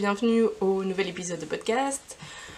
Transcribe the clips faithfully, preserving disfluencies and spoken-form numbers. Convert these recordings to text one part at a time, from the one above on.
bienvenue au nouvel épisode de podcast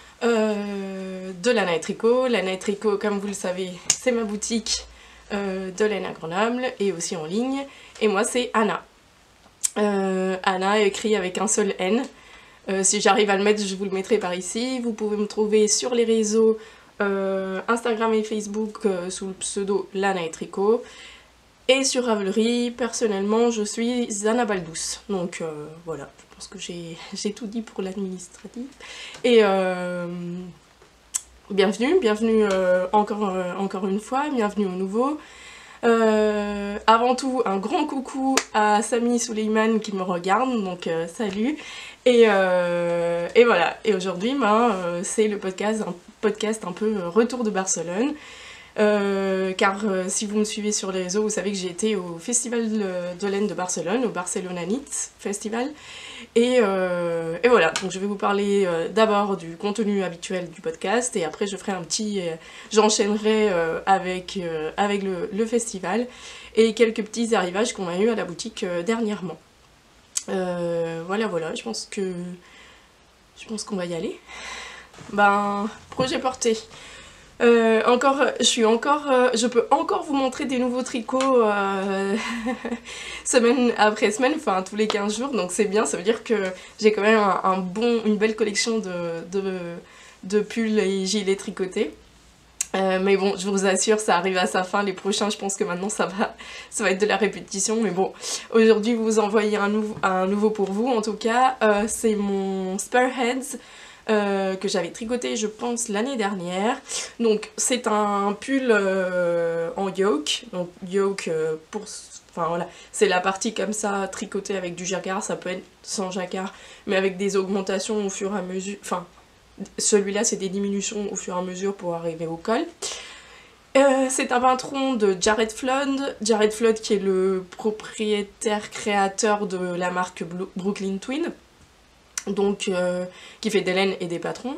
euh, de Lana et Tricot. Lana et Tricot, comme vous le savez, c'est ma boutique euh, de laine à Grenoble et aussi en ligne. Et moi c'est Anna. Euh, Anna écrit avec un seul N. Euh, si j'arrive à le mettre, je vous le mettrai par ici. Vous pouvez me trouver sur les réseaux euh, Instagram et Facebook euh, sous le pseudo Lana et Tricot. Et sur Ravelry, personnellement, je suis Anna Baldous. Donc euh, voilà, je pense que j'ai tout dit pour l'administratif. Et euh, bienvenue, bienvenue euh, encore, euh, encore une fois, bienvenue au nouveau. Euh, avant tout, un grand coucou à Samy Suleiman qui me regarde, donc euh, salut. Et, euh, et voilà, et aujourd'hui, ben, euh, c'est le podcast, un podcast un peu euh, retour de Barcelone. Euh, car euh, si vous me suivez sur les réseaux, vous savez que j'ai été au Festival de laine de Barcelone, au Barcelona Knits Festival. Et, euh, et voilà, donc je vais vous parler euh, d'abord du contenu habituel du podcast et après je ferai un petit... Euh, j'enchaînerai euh, avec, euh, avec le, le festival et quelques petits arrivages qu'on a eu à la boutique euh, dernièrement. Euh, voilà, voilà, je pense que... Je pense qu'on va y aller. Ben, projet porté. Euh, encore, je suis encore, euh, je peux encore vous montrer des nouveaux tricots euh, semaine après semaine, enfin tous les quinze jours, donc c'est bien, ça veut dire que j'ai quand même un, un bon, une belle collection de, de, de pulls et gilets tricotés. Euh, mais bon, je vous assure, ça arrive à sa fin, les prochains, je pense que maintenant ça va, ça va être de la répétition, mais bon, aujourd'hui vous envoyez un, nouveau, un nouveau pour vous, en tout cas, euh, c'est mon Spearheads. Euh, que j'avais tricoté je pense l'année dernière. Donc c'est un pull euh, en yoke, donc yoke euh, pour... Enfin voilà, c'est la partie comme ça tricotée avec du jacquard, ça peut être sans jacquard, mais avec des augmentations au fur et à mesure, enfin celui-là c'est des diminutions au fur et à mesure pour arriver au col. Euh, c'est un patron de Jared Flood, Jared Flood qui est le propriétaire créateur de la marque Brooklyn Twin. Donc euh, qui fait des laines et des patrons.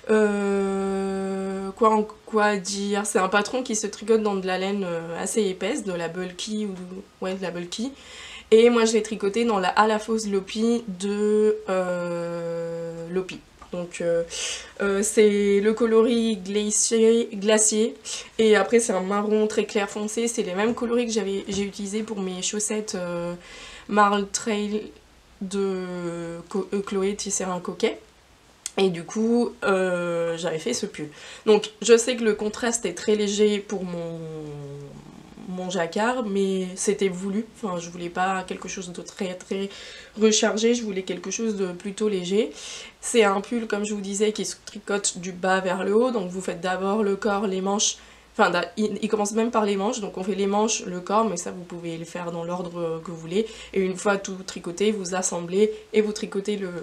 Euh, quoi, quoi dire, c'est un patron qui se tricote dans de la laine assez épaisse, de la bulky ou ouais de la bulky. Et moi je l'ai tricoté dans la à la fausse Lopi de euh, Lopi. Donc euh, euh, c'est le coloris glacier, glacier et après c'est un marron très clair foncé. C'est les mêmes coloris que j'avais j'ai utilisé pour mes chaussettes euh, Marl Trail de Chloé Tisserin Coquet. Et du coup, euh, j'avais fait ce pull. Donc, je sais que le contraste est très léger pour mon, mon jacquard, mais c'était voulu. Enfin, je voulais pas quelque chose de très très rechargé, je voulais quelque chose de plutôt léger. C'est un pull, comme je vous disais, qui se tricote du bas vers le haut. Donc, vous faites d'abord le corps, les manches. Enfin, il, il commence même par les manches, donc on fait les manches, le corps, mais ça vous pouvez le faire dans l'ordre que vous voulez. Et une fois tout tricoté, vous assemblez et vous tricotez le,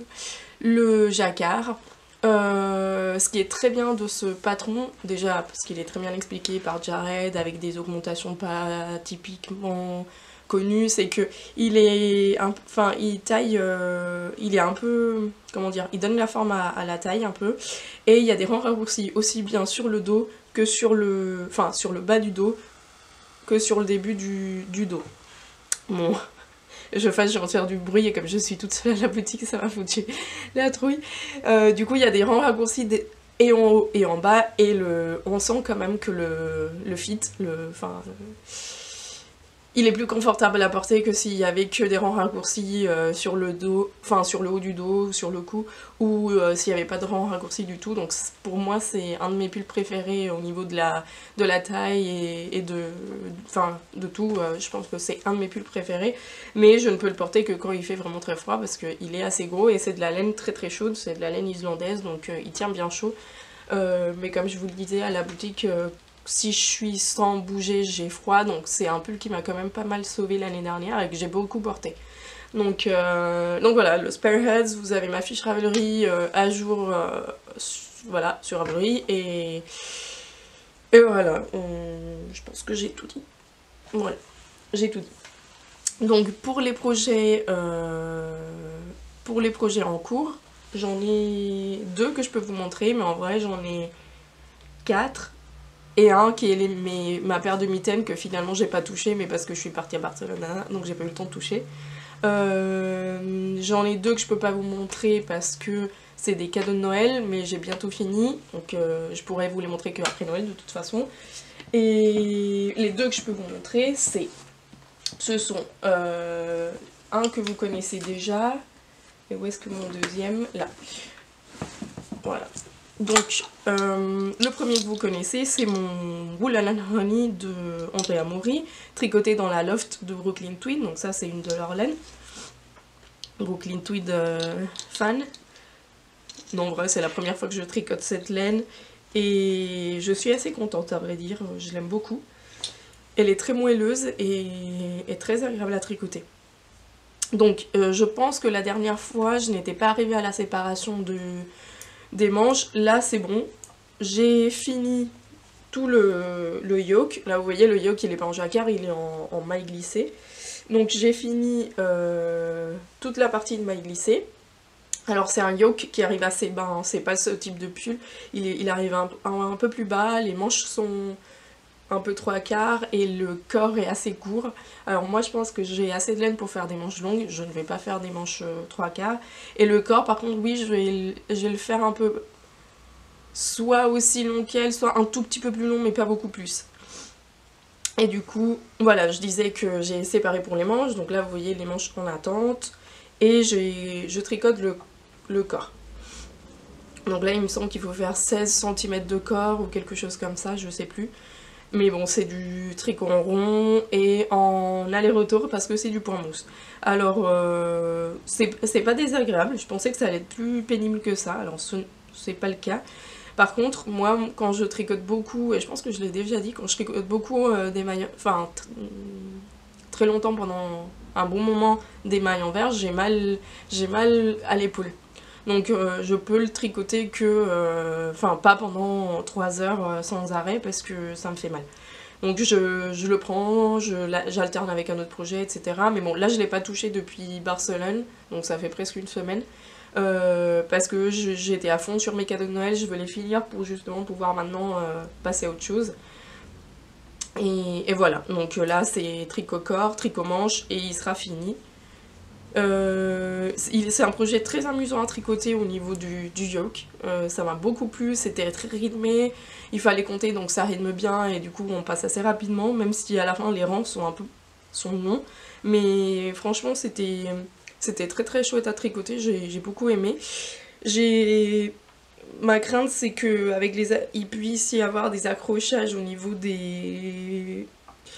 le jacquard. Euh, ce qui est très bien de ce patron, déjà parce qu'il est très bien expliqué par Jared, avec des augmentations pas typiquement connues, c'est que il est, un, enfin, il taille, euh, il est un peu, comment dire, il donne la forme à, à la taille un peu, et il y a des rangs raccourcis aussi bien sur le dos que sur le, enfin sur le bas du dos, que sur le début du, du dos. Bon, je fasse, je vais faire du bruit et comme je suis toute seule à la boutique, ça m'a foutu la trouille. Euh, du coup, il y a des rangs raccourcis des, et en haut et en bas, et le, on sent quand même que le, le fit, le, enfin, le, il est plus confortable à porter que s'il y avait que des rangs raccourcis euh, sur le dos, enfin sur le haut du dos, sur le cou, ou euh, s'il n'y avait pas de rangs raccourcis du tout. Donc pour moi c'est un de mes pulls préférés au niveau de la, de la taille et, et de, enfin, de tout. Euh, je pense que c'est un de mes pulls préférés, mais je ne peux le porter que quand il fait vraiment très froid parce qu'il est assez gros et c'est de la laine très très chaude, c'est de la laine islandaise, donc euh, il tient bien chaud. Euh, mais comme je vous le disais à la boutique, euh, si je suis sans bouger, j'ai froid, donc c'est un pull qui m'a quand même pas mal sauvé l'année dernière et que j'ai beaucoup porté. Donc, euh, donc voilà, le Spearheads, vous avez ma fiche Ravelry euh, à jour euh, voilà, sur Ravelry et, et voilà, on, je pense que j'ai tout dit. Voilà, j'ai tout dit. Donc pour les projets, euh, pour les projets en cours, j'en ai deux que je peux vous montrer, mais en vrai j'en ai quatre. Et un qui est les, mes, ma paire de mitaines que finalement j'ai pas touché, mais parce que je suis partie à Barcelone, donc j'ai pas eu le temps de toucher. Euh, J'en ai deux que je peux pas vous montrer parce que c'est des cadeaux de Noël, mais j'ai bientôt fini, donc euh, je pourrais vous les montrer que après Noël de toute façon. Et les deux que je peux vous montrer, c'est, ce sont euh, un que vous connaissez déjà, et où est-ce que mon deuxième? Là. Voilà. Donc, euh, le premier que vous connaissez, c'est mon Wool and Honey de Andrea Mori, tricoté dans la Loft de Brooklyn Tweed. Donc ça, c'est une de leurs laines. Brooklyn Tweed euh, fan. Donc vrai, c'est la première fois que je tricote cette laine. Et je suis assez contente, à vrai dire. Je l'aime beaucoup. Elle est très moelleuse et est très agréable à tricoter. Donc, euh, je pense que la dernière fois, je n'étais pas arrivée à la séparation de... des manches. Là c'est bon, j'ai fini tout le, le yoke. Là vous voyez le yoke il est pas en jacquard, il est en, en maille glissée. Donc j'ai fini euh, toute la partie de maille glissée. Alors c'est un yoke qui arrive assez bas, hein. C'est pas ce type de pull, il, est, il arrive un, un, un peu plus bas, les manches sont un peu trois quarts et le corps est assez court. Alors moi je pense que j'ai assez de laine pour faire des manches longues, je ne vais pas faire des manches euh, trois quarts. Et le corps par contre oui je vais, je vais le faire un peu soit aussi long qu'elle, soit un tout petit peu plus long mais pas beaucoup plus. Et du coup voilà, je disais que j'ai séparé pour les manches, donc là vous voyez les manches en attente et je tricote le, le corps. Donc là il me semble qu'il faut faire seize centimètres de corps ou quelque chose comme ça, je sais plus. Mais bon, c'est du tricot en rond et en aller-retour parce que c'est du point mousse. Alors, euh, c'est pas désagréable. Je pensais que ça allait être plus pénible que ça. Alors, c'est pas le cas. Par contre, moi, quand je tricote beaucoup, et je pense que je l'ai déjà dit, quand je tricote beaucoup euh, des mailles... Enfin, très longtemps, pendant un bon moment, des mailles en verre, j'ai mal, j'ai mal à l'épaule. Donc euh, je peux le tricoter que, enfin euh, pas pendant trois heures euh, sans arrêt parce que ça me fait mal. Donc je, je le prends, j'alterne avec un autre projet, et cetera. Mais bon, là je ne l'ai pas touché depuis Barcelone, donc ça fait presque une semaine. Euh, parce que j'étais à fond sur mes cadeaux de Noël, je veux les finir pour justement pouvoir maintenant euh, passer à autre chose. Et, et voilà, donc là c'est tricot corps, tricot manche et il sera fini. Euh, c'est un projet très amusant à tricoter au niveau du, du yoke, euh, ça m'a beaucoup plu, c'était très rythmé, il fallait compter donc ça rythme bien et du coup on passe assez rapidement, même si à la fin les rangs sont un peu sont longs, mais franchement c'était c'était très très chouette à tricoter, j'ai beaucoup aimé. J'ai ma crainte c'est que avec les il puisse y avoir des accrochages au niveau des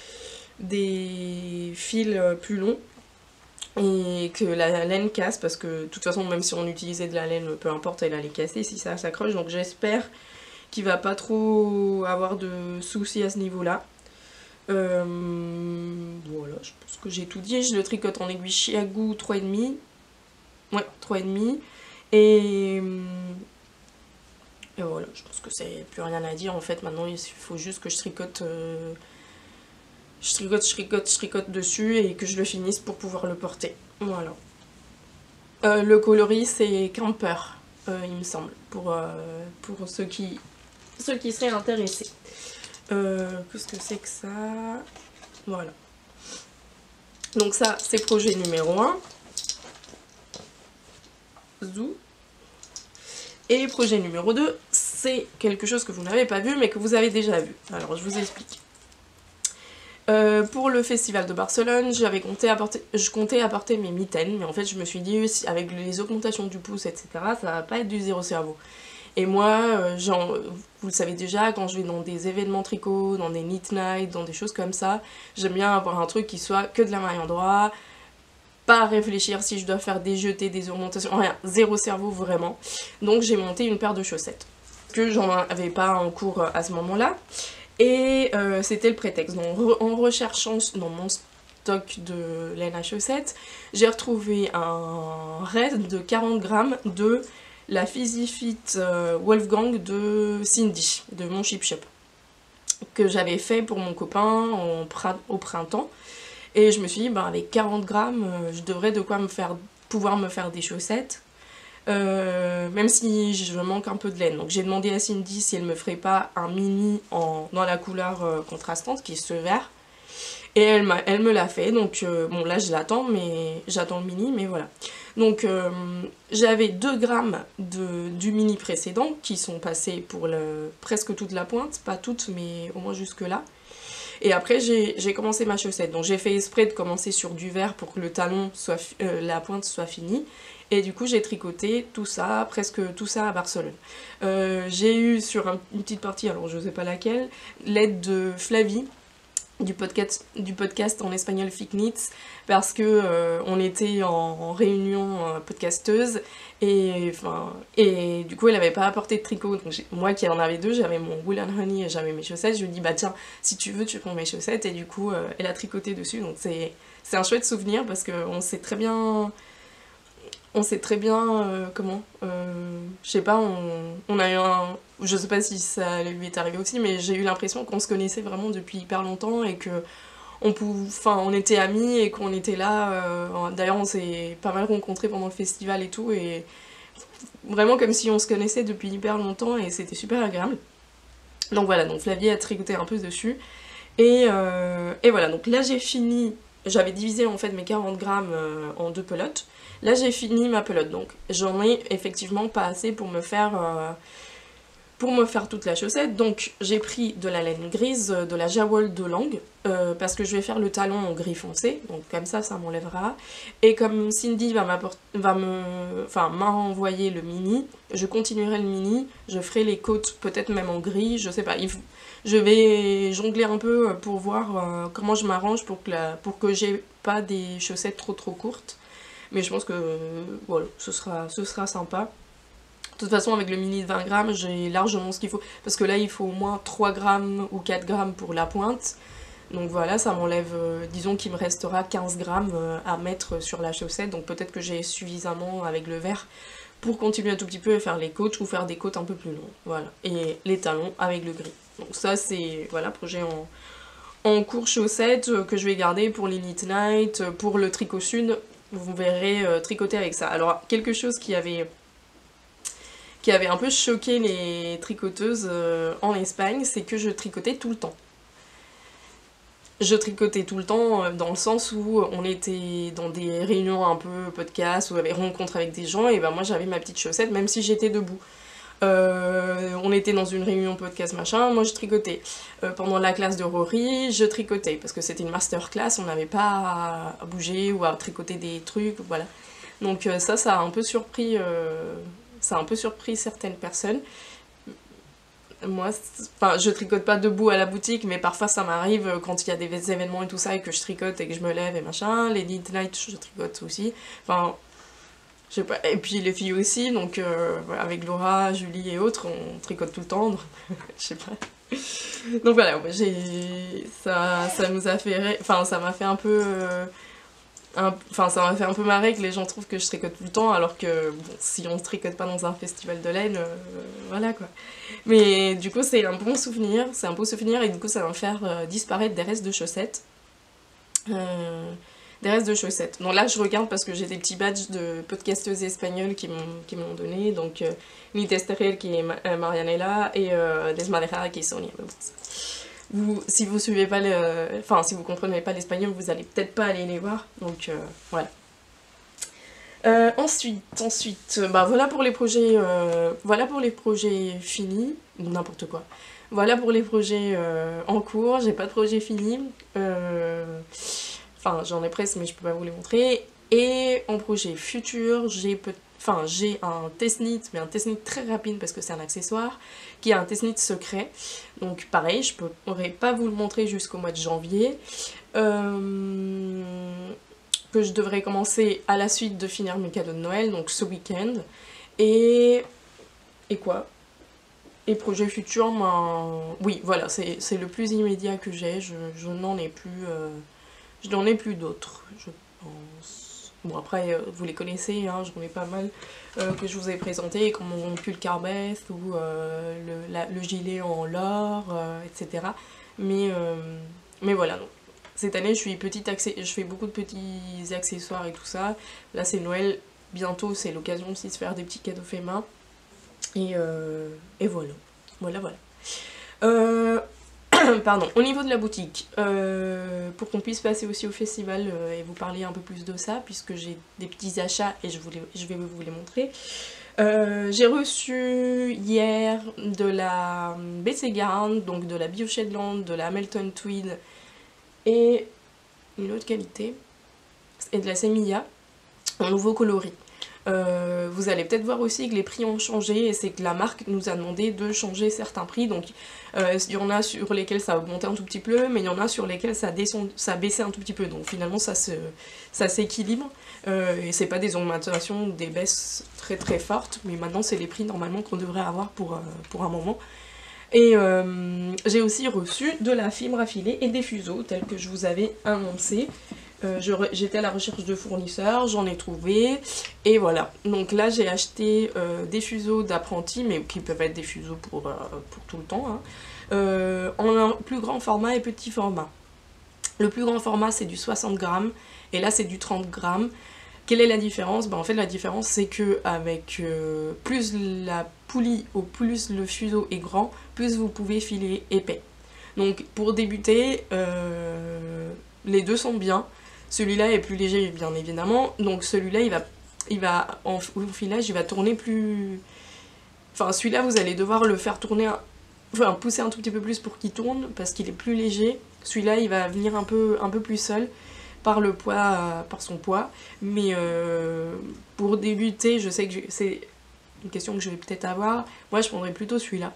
des fils plus longs et que la laine casse parce que de toute façon même si on utilisait de la laine peu importe elle allait casser si ça s'accroche, donc j'espère qu'il va pas trop avoir de soucis à ce niveau là. Euh, voilà, je pense que j'ai tout dit. Je le tricote en aiguille Chiagu trois virgule cinq, ouais trois virgule cinq et, et voilà, je pense que c'est plus rien à dire en fait. Maintenant il faut juste que je tricote euh, je tricote, je tricote, je tricote dessus et que je le finisse pour pouvoir le porter. Voilà. Euh, le coloris c'est Camper, euh, il me semble, pour, euh, pour ceux, qui, ceux qui seraient intéressés. Euh, Qu'est-ce que c'est que ça? Voilà. Donc ça, c'est projet numéro un. Zou. Et projet numéro deux, c'est quelque chose que vous n'avez pas vu mais que vous avez déjà vu. Alors je vous explique. Euh, pour le festival de Barcelone, j'avais compté apporter, je comptais apporter mes mitaines, mais en fait je me suis dit, avec les augmentations du pouce, et cetera, ça va pas être du zéro cerveau. Et moi, euh, genre, vous le savez déjà, quand je vais dans des événements tricot, dans des knit night, dans des choses comme ça, j'aime bien avoir un truc qui soit que de la maille endroit, pas réfléchir si je dois faire des jetés, des augmentations, rien, zéro cerveau vraiment. Donc j'ai monté une paire de chaussettes, que j'en avais pas en cours à ce moment-là. Et euh, c'était le prétexte. Donc, en recherchant dans mon stock de laine à chaussettes, j'ai retrouvé un raid de quarante grammes de la Fizzy Fit euh, Wolfgang de Cindy, de mon Chip Shop, que j'avais fait pour mon copain en au printemps. Et je me suis dit, ben, avec quarante grammes, euh, je devrais de quoi me faire, pouvoir me faire des chaussettes. Euh, même si je manque un peu de laine. Donc j'ai demandé à Cindy si elle me ferait pas un mini en, dans la couleur euh, contrastante qui est ce vert. Et elle, m'a, elle me l'a fait, donc euh, bon là je l'attends, mais j'attends le mini, mais voilà. Donc euh, j'avais deux grammes de, du mini précédent qui sont passés pour le, presque toute la pointe, pas toutes mais au moins jusque là. Et après j'ai commencé ma chaussette, donc j'ai fait exprès de commencer sur du vert pour que le talon soit, euh, la pointe soit finie. Et du coup j'ai tricoté tout ça, presque tout ça à Barcelone. Euh, j'ai eu sur un, une petite partie, alors je sais pas laquelle, l'aide de Flavie, du podcast, du podcast en espagnol Fic Knits, parce que euh, on était en, en réunion euh, podcasteuse et, enfin, et du coup elle avait pas apporté de tricot, donc moi qui en avais deux, j'avais mon Wool and Honey et j'avais mes chaussettes, je lui ai dit bah tiens si tu veux tu prends mes chaussettes, et du coup euh, elle a tricoté dessus, donc c'est un chouette souvenir parce qu'on sait très bien on sait très bien euh, comment euh, je sais pas, on, on a eu un, je sais pas si ça lui est arrivé aussi, mais j'ai eu l'impression qu'on se connaissait vraiment depuis hyper longtemps et que on, pouvait, enfin, on était amis et qu'on était là, euh, d'ailleurs on s'est pas mal rencontrés pendant le festival et tout, et vraiment comme si on se connaissait depuis hyper longtemps, et c'était super agréable. Donc voilà, donc Flavie a tricoté un peu dessus, et, euh, et voilà, donc là j'ai fini, j'avais divisé en fait mes quarante grammes euh, en deux pelotes. Là j'ai fini ma pelote, donc j'en ai effectivement pas assez pour me faire euh, pour me faire toute la chaussette. Donc j'ai pris de la laine grise, de la Jawol de Langue, euh, parce que je vais faire le talon en gris foncé, donc comme ça ça m'enlèvera. Et comme Cindy va va me, enfin m'a envoyé le mini, je continuerai le mini, je ferai les côtes peut-être même en gris, je sais pas. Il faut, je vais jongler un peu pour voir euh, comment je m'arrange pour que la, pour que j'ai pas des chaussettes trop trop courtes. Mais je pense que euh, voilà, ce sera, ce sera sympa. De toute façon, avec le mini de vingt grammes, j'ai largement ce qu'il faut. Parce que là, il faut au moins trois grammes ou quatre grammes pour la pointe. Donc voilà, ça m'enlève, euh, disons qu'il me restera quinze grammes euh, à mettre sur la chaussette. Donc peut-être que j'ai suffisamment avec le vert pour continuer un tout petit peu et faire les côtes ou faire des côtes un peu plus longues. Voilà. Et les talons avec le gris. Donc ça, c'est, voilà, projet en... en court chaussette euh, que je vais garder pour les Knit Night, euh, pour le tricot sud. Vous verrez euh, tricoter avec ça. Alors, quelque chose qui avait, qui avait un peu choqué les tricoteuses euh, en Espagne, c'est que je tricotais tout le temps. Je tricotais tout le temps euh, dans le sens où on était dans des réunions un peu podcast, ou des rencontres avec des gens, et ben moi j'avais ma petite chaussette même si j'étais debout. Euh, on était dans une réunion podcast machin, moi je tricotais. Euh, pendant la classe de Rory, je tricotais, parce que c'était une masterclass, on n'avait pas à bouger ou à tricoter des trucs, voilà. Donc euh, ça, ça a un peu surpris, euh, ça a un peu surpris certaines personnes. Moi, enfin, je tricote pas debout à la boutique, mais parfois ça m'arrive quand il y a des événements et tout ça, et que je tricote et que je me lève et machin. Les Knit Night, je tricote aussi. Enfin, je sais pas, et puis les filles aussi, donc euh, avec Laura, Julie et autres, on tricote tout le temps, donc, je sais pas. Donc voilà, j'ai ça, ça nous a fait, enfin ça m'a fait un peu, euh, un... enfin ça m'a fait un peu marrer que les gens trouvent que je tricote tout le temps, alors que bon, si on se tricote pas dans un festival de laine, euh, voilà quoi. Mais du coup c'est un bon souvenir, c'est un beau souvenir, et du coup ça va me faire euh, disparaître des restes de chaussettes. Euh... Des restes de chaussettes. Donc là je regarde parce que j'ai des petits badges de podcasteuses espagnoles qui m'ont donné, donc euh, Nit Esterel qui est Ma Marianella et euh, Desmadera qui est Sonia. Vous, si vous suivez pas le, enfin si vous comprenez pas l'espagnol, vous allez peut-être pas aller les voir, donc euh, voilà. Euh, ensuite, ensuite, bah voilà pour les projets, euh, voilà pour les projets finis, n'importe quoi. Voilà pour les projets euh, en cours, j'ai pas de projet fini. Euh, Enfin, j'en ai presque, mais je peux pas vous les montrer. Et en projet futur, j'ai enfin, j'ai un test-knit, mais un test-knit très rapide parce que c'est un accessoire, qui est un test-knit secret. Donc pareil, je pourrais pas vous le montrer jusqu'au mois de janvier. Euh, que je devrais commencer à la suite de finir mes cadeaux de Noël, donc ce week-end. Et... Et quoi ? Et projet futur, ben... oui, voilà, c'est le plus immédiat que j'ai, je, je n'en ai plus... Euh... Je n'en ai plus d'autres, je pense. Bon, après, euh, vous les connaissez, hein, j'en ai pas mal euh, que je vous ai présenté, comme mon pull Carbeth ou euh, le, la, le gilet en lore, euh, et cetera. Mais, euh, mais voilà, donc. Cette année, je, suis petite accé je fais beaucoup de petits accessoires et tout ça. Là, c'est Noël, bientôt, c'est l'occasion aussi de se faire des petits cadeaux faits main. Et, euh, et voilà. Voilà, voilà. Euh... Pardon, au niveau de la boutique, euh, pour qu'on puisse passer aussi au festival euh, et vous parler un peu plus de ça, puisque j'ai des petits achats et je, voulais, je vais vous les montrer. Euh, j'ai reçu hier de la Betsy Garn, donc de la Bioshedland, de la Hamilton Tweed et une autre qualité, et de la Semilla en nouveau coloris. Euh, vous allez peut-être voir aussi que les prix ont changé et c'est que la marque nous a demandé de changer certains prix. Donc euh, il y en a sur lesquels ça a augmenté un tout petit peu, mais il y en a sur lesquels ça, descend, ça a baissé un tout petit peu. Donc finalement ça s'équilibre ça euh, et c'est pas des augmentations ou des baisses très très fortes, mais maintenant c'est les prix normalement qu'on devrait avoir pour, euh, pour un moment. Et euh, j'ai aussi reçu de la fibre à filet et des fuseaux tels que je vous avais annoncé. Euh, J'étais à la recherche de fournisseurs, j'en ai trouvé, et voilà. Donc là j'ai acheté euh, des fuseaux d'apprentis, mais qui peuvent être des fuseaux pour, euh, pour tout le temps, hein, euh, en un plus grand format et petit format. Le plus grand format c'est du soixante grammes, et là c'est du trente grammes. Quelle est la différence? Ben, en fait la différence c'est que avec euh, plus la poulie ou plus le fuseau est grand, plus vous pouvez filer épais. Donc pour débuter, euh, les deux sont bien. Celui-là est plus léger bien évidemment, donc celui-là il va, il va en filage il va tourner plus... Enfin celui-là vous allez devoir le faire tourner, un... enfin pousser un tout petit peu plus pour qu'il tourne parce qu'il est plus léger. Celui-là il va venir un peu, un peu plus seul par le poids, euh, par son poids. Mais euh, pour débuter, je sais que c'est une question que je vais peut-être avoir, moi je prendrais plutôt celui-là.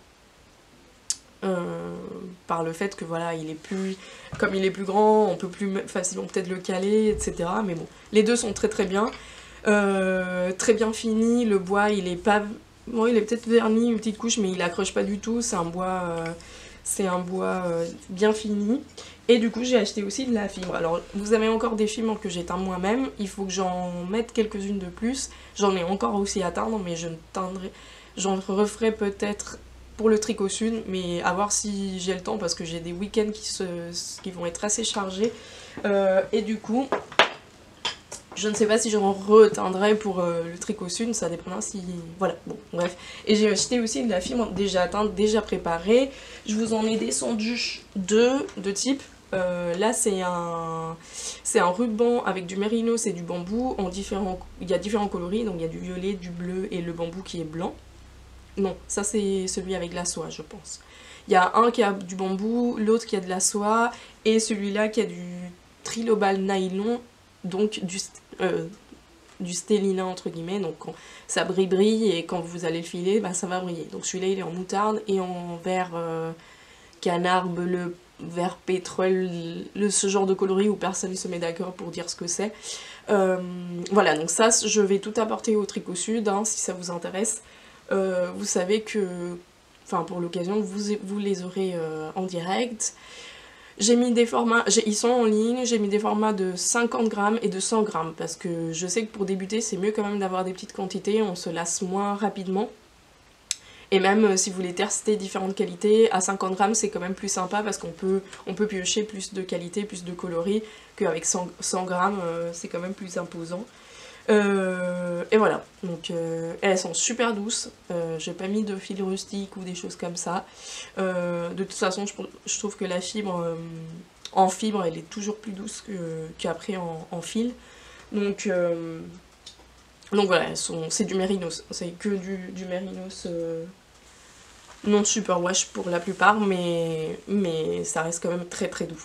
Euh, par le fait que voilà il est plus comme il est plus grand on peut plus facilement peut-être le caler, etc. Mais bon, les deux sont très très bien, euh, très bien finis. Le bois il est pas bon, il est peut-être verni une petite couche mais il accroche pas du tout, c'est un bois euh, c'est un bois euh, bien fini. Et du coup j'ai acheté aussi de la fibre. Alors vous avez encore des fibres que j'éteins moi-même, il faut que j'en mette quelques-unes de plus, j'en ai encore aussi à teindre mais je ne teindrai, j'en referai peut-être pour le tricot sud, mais à voir si j'ai le temps parce que j'ai des week-ends qui, se, qui vont être assez chargés. Euh, et du coup, je ne sais pas si j'en reteindrai pour euh, le tricot sud, ça dépendra si... Voilà, bon, bref. Et j'ai acheté aussi de la fibre déjà teinte, déjà préparée. Je vous en ai descendu deux de type. Euh, là, c'est un, c'est un ruban avec du mérinos et du bambou. En différents, il y a différents coloris, donc il y a du violet, du bleu et le bambou qui est blanc. Non, ça c'est celui avec la soie, je pense. Il y a un qui a du bambou, l'autre qui a de la soie, et celui-là qui a du trilobal nylon, donc du, euh, du stélina entre guillemets, donc quand ça brille brille et quand vous allez le filer, bah, ça va briller. Donc celui-là il est en moutarde et en vert euh, canard, bleu, vert pétrole, le, ce genre de coloris où personne ne se met d'accord pour dire ce que c'est. Euh, voilà, donc ça je vais tout apporter au Tricot Sud, hein, si ça vous intéresse. Euh, vous savez que, enfin pour l'occasion, vous, vous les aurez euh, en direct. J'ai mis des formats, ils sont en ligne, j'ai mis des formats de cinquante grammes et de cent grammes parce que je sais que pour débuter c'est mieux quand même d'avoir des petites quantités, on se lasse moins rapidement. Et même euh, si vous voulez tester différentes qualités, à cinquante grammes c'est quand même plus sympa parce qu'on peut, on peut piocher plus de qualité, plus de coloris, qu'avec cent grammes euh, c'est quand même plus imposant. Euh, et voilà, donc euh, elles sont super douces, euh, j'ai pas mis de fil rustique ou des choses comme ça. Euh, de toute façon je, je trouve que la fibre euh, en fibre elle est toujours plus douce qu'après en, en fil. Donc, euh, donc voilà, c'est du mérinos, c'est que du, du mérinos euh, non superwash pour la plupart, mais, mais ça reste quand même très très doux.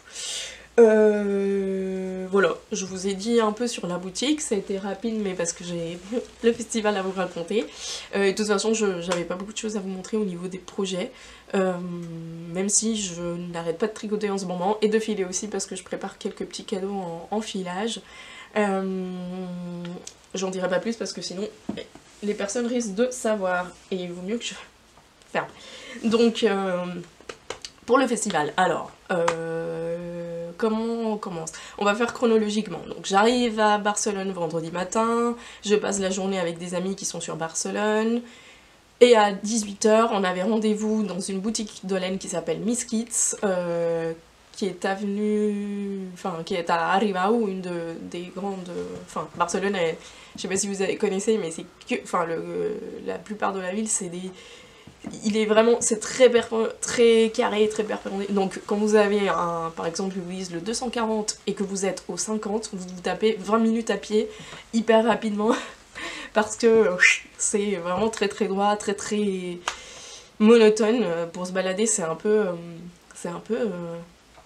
Euh, voilà, je vous ai dit un peu sur la boutique, ça a été rapide mais parce que j'ai le festival à vous raconter. Euh, et de toute façon, je j'avais pas beaucoup de choses à vous montrer au niveau des projets, euh, même si je n'arrête pas de tricoter en ce moment et de filer aussi parce que je prépare quelques petits cadeaux en, en filage. Euh, J'en dirai pas plus parce que sinon les personnes risquent de savoir et il vaut mieux que je ferme. Donc, euh, pour le festival, alors... Euh, comment on commence? On va faire chronologiquement. Donc j'arrive à Barcelone vendredi matin, je passe la journée avec des amis qui sont sur Barcelone, et à dix-huit heures, on avait rendez-vous dans une boutique de laine qui s'appelle Miss Kits, euh, qui est avenue, enfin qui est à Aribau, une de, des grandes, enfin Barcelone, est, je sais pas si vous connaissez, mais c'est que, enfin le, la plupart de la ville, c'est des il est vraiment, c'est très, très carré, très perpendiculaire. Donc quand vous avez un, par exemple Louise le deux cent quarante et que vous êtes au cinquante, vous vous tapez vingt minutes à pied hyper rapidement parce que c'est vraiment très très droit, très très monotone. Pour se balader, c'est un peu, c'est un peu euh,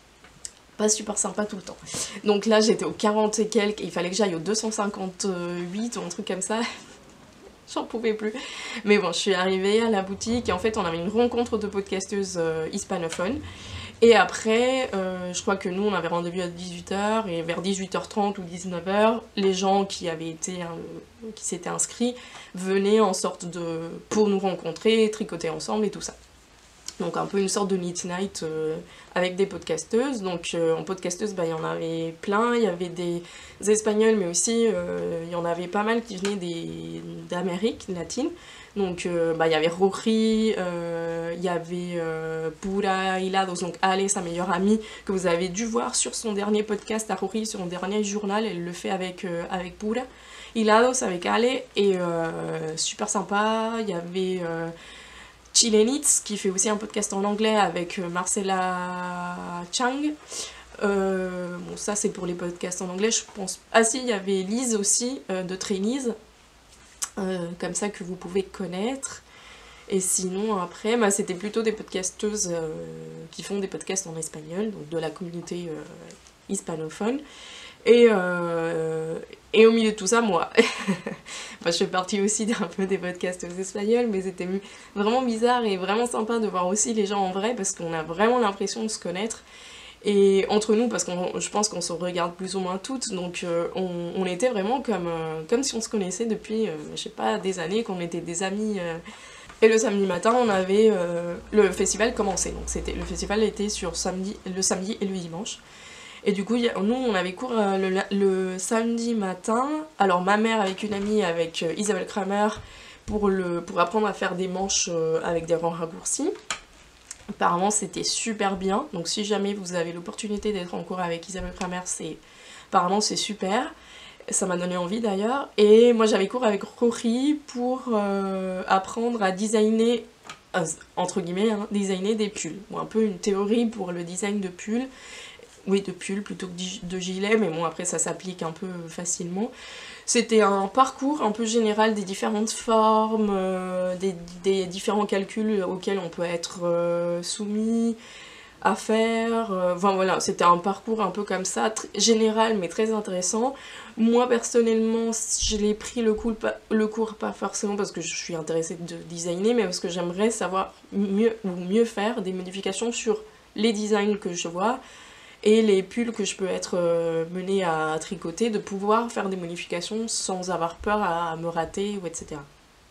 pas super sympa tout le temps. Donc là j'étais au quarante et quelques, et il fallait que j'aille au deux cent cinquante-huit ou un truc comme ça. J'en pouvais plus. Mais bon, je suis arrivée à la boutique et en fait on avait une rencontre de podcasteuses euh, hispanophones. Et après, euh, je crois que nous on avait rendez-vous à dix-huit heures et vers dix-huit heures trente ou dix-neuf heures, les gens qui avaient été, hein, qui s'étaient inscrits venaient en sorte de, pour nous rencontrer, tricoter ensemble et tout ça. Donc un peu une sorte de Knit Night euh, avec des podcasteuses. Donc euh, en podcasteuse, bah, il y en avait plein, il y avait des Espagnols, mais aussi euh, il y en avait pas mal qui venaient d'Amérique latine. Donc euh, bah, il y avait Rory, euh, il y avait euh, Pura Hilados, donc Ale, sa meilleure amie, que vous avez dû voir sur son dernier podcast à Rory, sur son dernier journal, elle le fait avec, euh, avec Pura Hilados, avec Ale, et euh, super sympa. Il y avait... Euh, Chilenitz, qui fait aussi un podcast en anglais avec Marcella Chang. Euh, bon, ça c'est pour les podcasts en anglais, je pense. Ah si, il y avait Lise aussi, euh, de Trainees, euh, comme ça que vous pouvez connaître. Et sinon, après, bah, c'était plutôt des podcasteuses euh, qui font des podcasts en espagnol, donc de la communauté euh, hispanophone. Et, euh, et au milieu de tout ça, moi, enfin, je fais partie aussi d'un peu des podcasts espagnols, mais c'était vraiment bizarre et vraiment sympa de voir aussi les gens en vrai, parce qu'on a vraiment l'impression de se connaître. Et entre nous, parce que je pense qu'on se regarde plus ou moins toutes, donc euh, on, on était vraiment comme, euh, comme si on se connaissait depuis, euh, je sais pas, des années, qu'on était des amis. Euh. Et le samedi matin, on avait euh, le festival commencé, donc c'était, le festival était sur samedi, le samedi et le dimanche. Et du coup, y a, nous, on avait cours euh, le, le samedi matin. Alors, ma mère avec une amie, avec euh, Isabelle Kramer, pour, le, pour apprendre à faire des manches euh, avec des rangs raccourcis. Apparemment, c'était super bien. Donc, si jamais vous avez l'opportunité d'être en cours avec Isabelle Kramer, c'est apparemment, c'est super. Ça m'a donné envie, d'ailleurs. Et moi, j'avais cours avec Rory pour euh, apprendre à designer, euh, entre guillemets, hein, designer des pulls. Bon, un peu une théorie pour le design de pulls. Oui, de pull plutôt que de gilet, mais bon, après ça s'applique un peu facilement. C'était un parcours un peu général des différentes formes, euh, des, des différents calculs auxquels on peut être euh, soumis à faire. Euh, enfin voilà, c'était un parcours un peu comme ça, général mais très intéressant. Moi personnellement, je l'ai pris le cours, le cours pas forcément parce que je suis intéressée de designer, mais parce que j'aimerais savoir mieux ou mieux faire des modifications sur les designs que je vois, et les pulls que je peux être euh, menée à tricoter, de pouvoir faire des modifications sans avoir peur à me rater ou et cetera.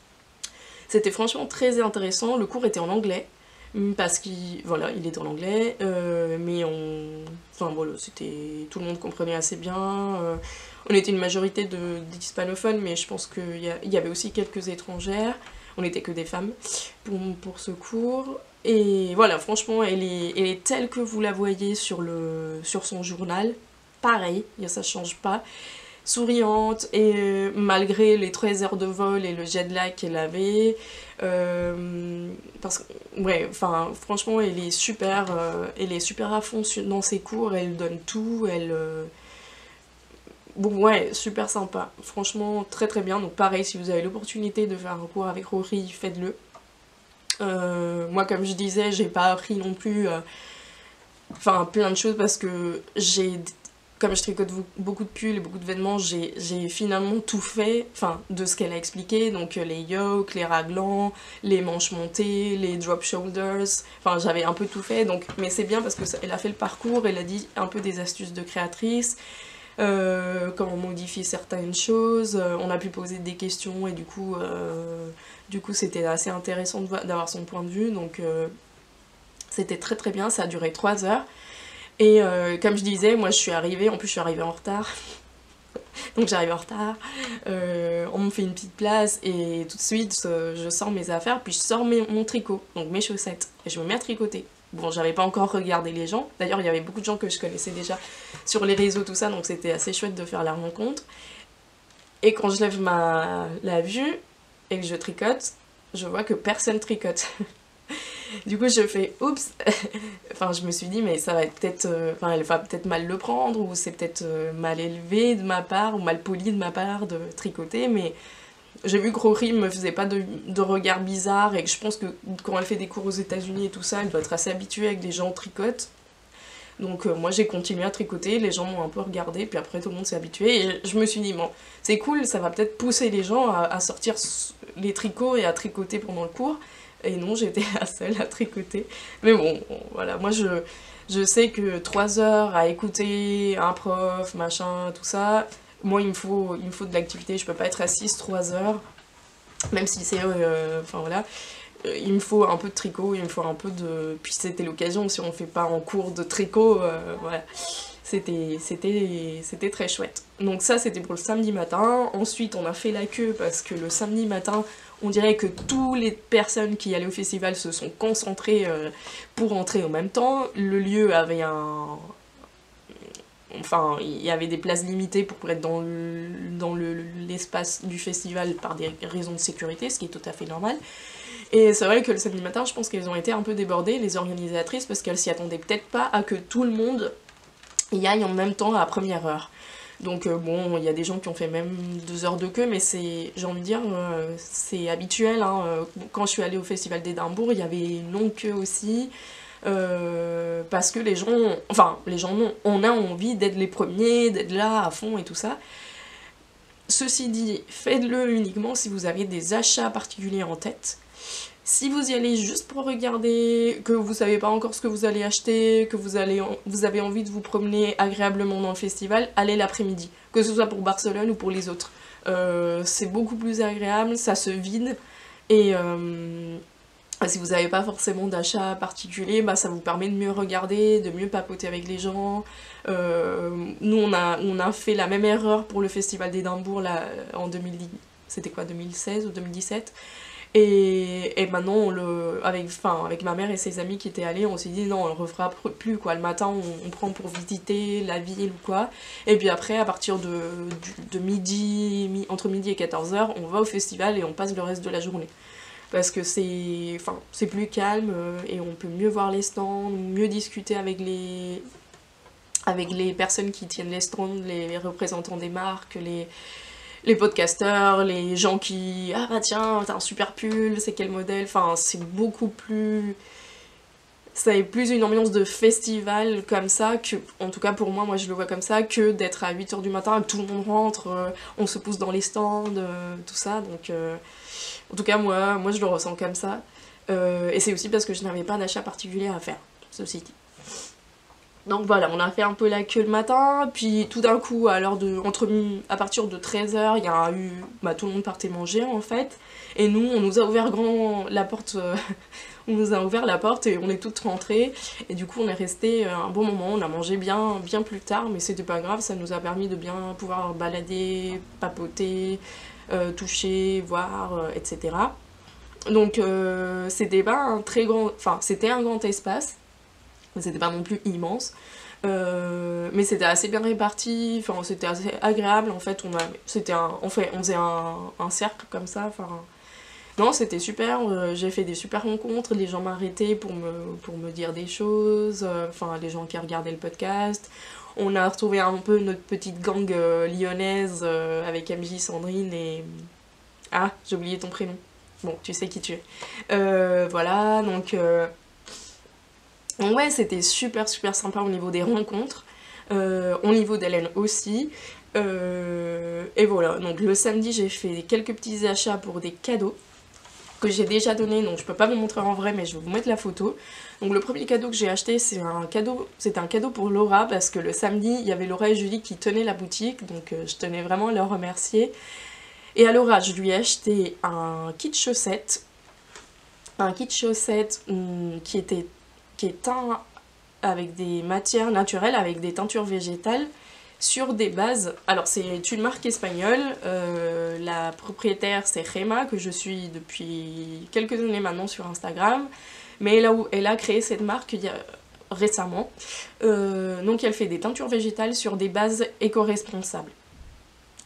C'était franchement très intéressant. Le cours était en anglais, parce qu'il voilà, il était en anglais, euh, mais on, enfin voilà, c'était, tout le monde comprenait assez bien. Euh, on était une majorité de d'hispanophones, mais je pense qu'il y, y avait aussi quelques étrangères. On n'était que des femmes pour, pour ce cours. Et voilà, franchement, elle est, elle est telle que vous la voyez sur, le, sur son journal. Pareil, ça change pas. Souriante, et euh, malgré les treize heures de vol et le jet lag qu'elle avait. Euh, parce que, ouais, enfin, franchement, elle est super, euh, elle est super à fond dans ses cours, elle donne tout, elle... Euh, bon, ouais, super sympa. Franchement, très très bien. Donc pareil, si vous avez l'opportunité de faire un cours avec Rory, faites-le. Euh, moi, comme je disais, j'ai pas appris non plus euh, enfin plein de choses parce que j'ai, comme je tricote beaucoup de pulls et beaucoup de vêtements, j'ai finalement tout fait, enfin de ce qu'elle a expliqué, donc euh, les yokes, les raglans, les manches montées, les drop shoulders, enfin j'avais un peu tout fait, donc mais c'est bien parce que ça, elle a fait le parcours, elle a dit un peu des astuces de créatrice. Euh, comment modifier certaines choses, euh, on a pu poser des questions et du coup euh, du coup c'était assez intéressant d'avoir son point de vue, donc euh, c'était très très bien, ça a duré trois heures et euh, comme je disais, moi je suis arrivée, en plus je suis arrivée en retard donc j'arrive en retard, euh, on me fait une petite place et tout de suite euh, je sors mes affaires, puis je sors mes, mon tricot, donc mes chaussettes, et je me mets à tricoter. Bon, j'avais pas encore regardé les gens, d'ailleurs il y avait beaucoup de gens que je connaissais déjà sur les réseaux, tout ça, donc c'était assez chouette de faire la rencontre. Et quand je lève ma, la vue et que je tricote, je vois que personne tricote. Du coup je fais oups. Enfin je me suis dit mais ça va être peut-être, euh, enfin elle va peut-être mal le prendre, ou c'est peut-être euh, mal élevé de ma part, ou mal poli de ma part de tricoter, mais j'ai vu que Rory me faisait pas de, de regard bizarre, et que je pense que quand elle fait des cours aux États-Unis et tout ça, elle doit être assez habituée avec des gens tricotent. Donc euh, moi j'ai continué à tricoter, les gens m'ont un peu regardé, puis après tout le monde s'est habitué, et je me suis dit bon, c'est cool, ça va peut-être pousser les gens à, à sortir les tricots et à tricoter pendant le cours. Et non, j'étais la seule à tricoter. Mais bon, bon voilà, moi je, je sais que trois heures à écouter un prof, machin, tout ça, moi il me faut, il me faut de l'activité, je peux pas être assise trois heures, même si c'est... euh, enfin voilà. Euh, il me faut un peu de tricot, il me faut un peu de... Puis c'était l'occasion, si on fait pas en cours de tricot, euh, voilà. C'était, c'était, c'était très chouette. Donc ça, c'était pour le samedi matin. Ensuite, on a fait la queue parce que le samedi matin, on dirait que toutes les personnes qui allaient au festival se sont concentrées euh, pour entrer en même temps. Le lieu avait un... Enfin, il y avait des places limitées pour être dans le, dans le, l'espace du festival par des raisons de sécurité, ce qui est tout à fait normal. Et c'est vrai que le samedi matin, je pense qu'elles ont été un peu débordées, les organisatrices, parce qu'elles s'y attendaient peut-être pas à que tout le monde y aille en même temps à la première heure. Donc euh, bon, il y a des gens qui ont fait même deux heures de queue, mais c'est, j'ai envie de dire, euh, c'est habituel. Hein. Quand je suis allée au festival d'Édimbourg, il y avait une longue queue aussi, euh, parce que les gens, enfin les gens non, on a envie d'être les premiers, d'être là à fond et tout ça. Ceci dit, faites-le uniquement si vous avez des achats particuliers en tête. Si vous y allez juste pour regarder, que vous savez pas encore ce que vous allez acheter, que vous, allez en, vous avez envie de vous promener agréablement dans le festival, allez l'après-midi, que ce soit pour Barcelone ou pour les autres. Euh, c'est beaucoup plus agréable, ça se vide, et euh, si vous n'avez pas forcément d'achat particulier, bah, ça vous permet de mieux regarder, de mieux papoter avec les gens. Euh, nous on a, on a fait la même erreur pour le festival d'Édimbourg là, en deux mille dix, c'était quoi, deux mille seize ou deux mille dix-sept. Et, et maintenant, on le, avec, enfin, avec ma mère et ses amis qui étaient allés, on s'est dit non, on le refera plus, quoi. Le matin, on, on prend pour visiter la ville ou quoi. Et puis après, à partir de, de midi, mi, entre midi et quatorze heures, on va au festival et on passe le reste de la journée. Parce que c'est, enfin, c'est plus calme et on peut mieux voir les stands, mieux discuter avec les, avec les personnes qui tiennent les stands, les représentants des marques, les... les podcasteurs, les gens qui... Ah bah tiens, t'as un super pull, c'est quel modèle? Enfin, c'est beaucoup plus... Ça est plus une ambiance de festival comme ça, que, en tout cas pour moi, moi je le vois comme ça, que d'être à huit heures du matin, tout le monde rentre, euh, on se pousse dans les stands, euh, tout ça. Donc, euh, en tout cas, moi, moi je le ressens comme ça. Euh, et c'est aussi parce que je n'avais pas d'achat particulier à faire, ceci dit. Donc voilà, on a fait un peu la queue le matin, puis tout d'un coup, à, l'heure de, entre, à partir de treize heures, il y a eu... Bah, tout le monde partait manger en fait, et nous, on nous a ouvert grand la porte, euh, on nous a ouvert la porte et on est toutes rentrées, et du coup on est resté un bon moment, on a mangé bien, bien plus tard, mais c'était pas grave, ça nous a permis de bien pouvoir balader, papoter, euh, toucher, voir, euh, et cetera. Donc euh, c'était pas un très grand... Enfin, c'était un grand espace, c'était pas non plus immense, euh, mais c'était assez bien réparti, enfin c'était assez agréable en fait, on a, c'était un, on, fait, on faisait un, un cercle comme ça, enfin, non c'était super, euh, j'ai fait des super rencontres, les gens m'arrêtaient pour me, pour me dire des choses, euh, enfin les gens qui regardaient le podcast, on a retrouvé un peu notre petite gang euh, lyonnaise euh, avec M J, Sandrine et... Ah, j'ai oublié ton prénom, bon tu sais qui tu es, euh, voilà, donc... Euh, Donc ouais, c'était super super sympa au niveau des rencontres, euh, au niveau d'Hélène aussi, euh, et voilà, donc le samedi j'ai fait quelques petits achats pour des cadeaux que j'ai déjà donné, donc je peux pas vous montrer en vrai mais je vais vous mettre la photo. Donc le premier cadeau que j'ai acheté c'est un cadeau, c'était un cadeau pour Laura parce que le samedi il y avait Laura et Julie qui tenaient la boutique, donc euh, je tenais vraiment à leur remercier. Et à Laura je lui ai acheté un kit chaussettes, un kit chaussettes hum, qui était qui est teint avec des matières naturelles, avec des teintures végétales, sur des bases... Alors c'est une marque espagnole, euh, la propriétaire c'est Gemma, que je suis depuis quelques années maintenant sur Instagram, mais elle a, elle a créé cette marque il y a, récemment, euh, donc elle fait des teintures végétales sur des bases éco-responsables.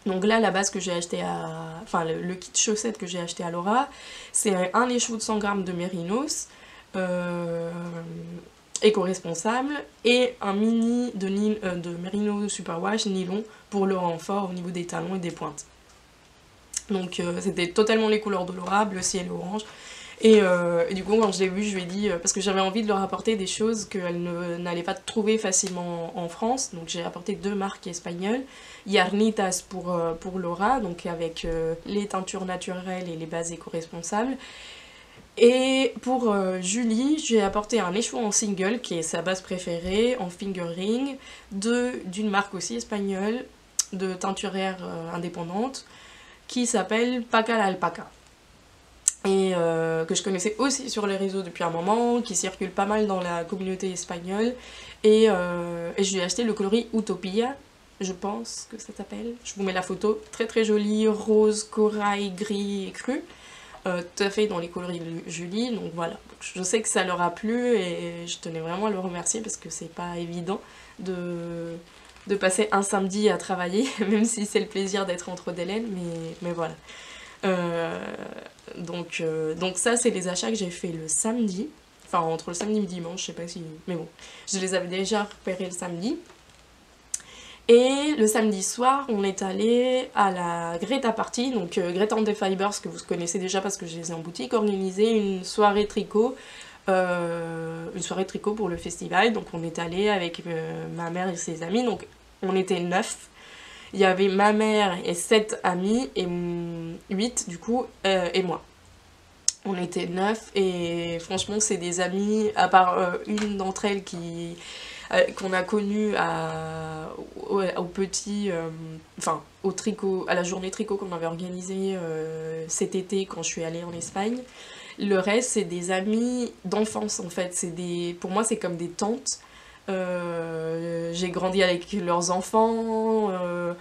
Donc là, la base que j'ai acheté à... Enfin, le, le kit chaussettes que j'ai acheté à Laura, c'est un écheveau de cent grammes de mérinos, euh, éco-responsable, et un mini de, ni euh, de Merino Superwash nylon pour le renfort au niveau des talons et des pointes. Donc euh, c'était totalement les couleurs de Laura, bleu ciel et orange. Et, euh, et du coup, quand je l'ai vu, je lui ai dit, euh, parce que j'avais envie de leur apporter des choses qu'elle n'allait pas trouver facilement en France, donc j'ai apporté deux marques espagnoles. Yarnitas pour, euh, pour Laura, donc avec euh, les teintures naturelles et les bases éco-responsables. Et pour euh, Julie, j'ai apporté un écheveau en single, qui est sa base préférée, en fingering, d'une marque aussi espagnole, de teinturière euh, indépendante, qui s'appelle Paca la Alpaca. Et euh, que je connaissais aussi sur les réseaux depuis un moment, qui circule pas mal dans la communauté espagnole. Et, euh, et je lui ai acheté le coloris Utopia, je pense que ça s'appelle. Je vous mets la photo, très très jolie, rose, corail, gris et cru. Euh, tout à fait dans les coloris de Julie, donc voilà. Donc, je sais que ça leur a plu et je tenais vraiment à le remercier parce que c'est pas évident de, de passer un samedi à travailler, même si c'est le plaisir d'être entre d'Hélène, mais, mais voilà. Euh, donc, euh, donc ça c'est les achats que j'ai fait le samedi, enfin entre le samedi et le dimanche, je sais pas si... mais bon, je les avais déjà repérés le samedi. Et le samedi soir, on est allé à la Greta Party, donc euh, Greta and the Fibers, que vous connaissez déjà parce que je les ai en boutique, organiser une soirée tricot, euh, une soirée tricot pour le festival. Donc on est allé avec euh, ma mère et ses amis, donc on était neuf. Il y avait ma mère et sept amis, et huit du coup, euh, et moi. On était neuf, et franchement c'est des amis, à part euh, une d'entre elles qui... qu'on a connu à, au, au petit, euh, enfin au tricot, à la journée tricot qu'on avait organisée euh, cet été quand je suis allée en Espagne. Le reste c'est des amis d'enfance en fait, c'est des, pour moi c'est comme des tantes. Euh, j'ai grandi avec leurs enfants, euh,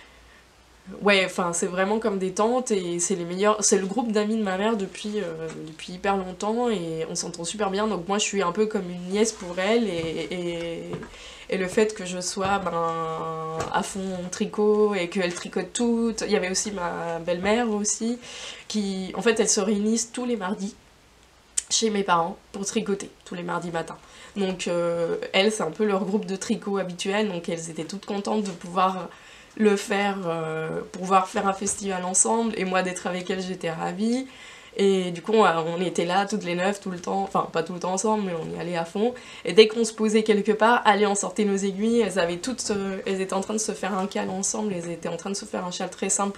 ouais, enfin c'est vraiment comme des tantes et c'est les meilleurs, c'est le groupe d'amis de ma mère depuis, euh, depuis hyper longtemps et on s'entend super bien, donc moi je suis un peu comme une nièce pour elle et, et, et le fait que je sois ben, à fond tricot et qu'elle tricote toutes, il y avait aussi ma belle-mère aussi, qui en fait elles se réunissent tous les mardis chez mes parents pour tricoter, tous les mardis matins. Donc euh, elles c'est un peu leur groupe de tricot habituel, donc elles étaient toutes contentes de pouvoir le faire, euh, pour pouvoir faire un festival ensemble, et moi d'être avec elle j'étais ravie, et du coup on était là toutes les neuf tout le temps, enfin pas tout le temps ensemble mais on y allait à fond, et dès qu'on se posait quelque part, allez on sortait nos aiguilles, elles avaient toutes, euh, elles étaient en train de se faire un châle ensemble, elles étaient en train de se faire un châle très simple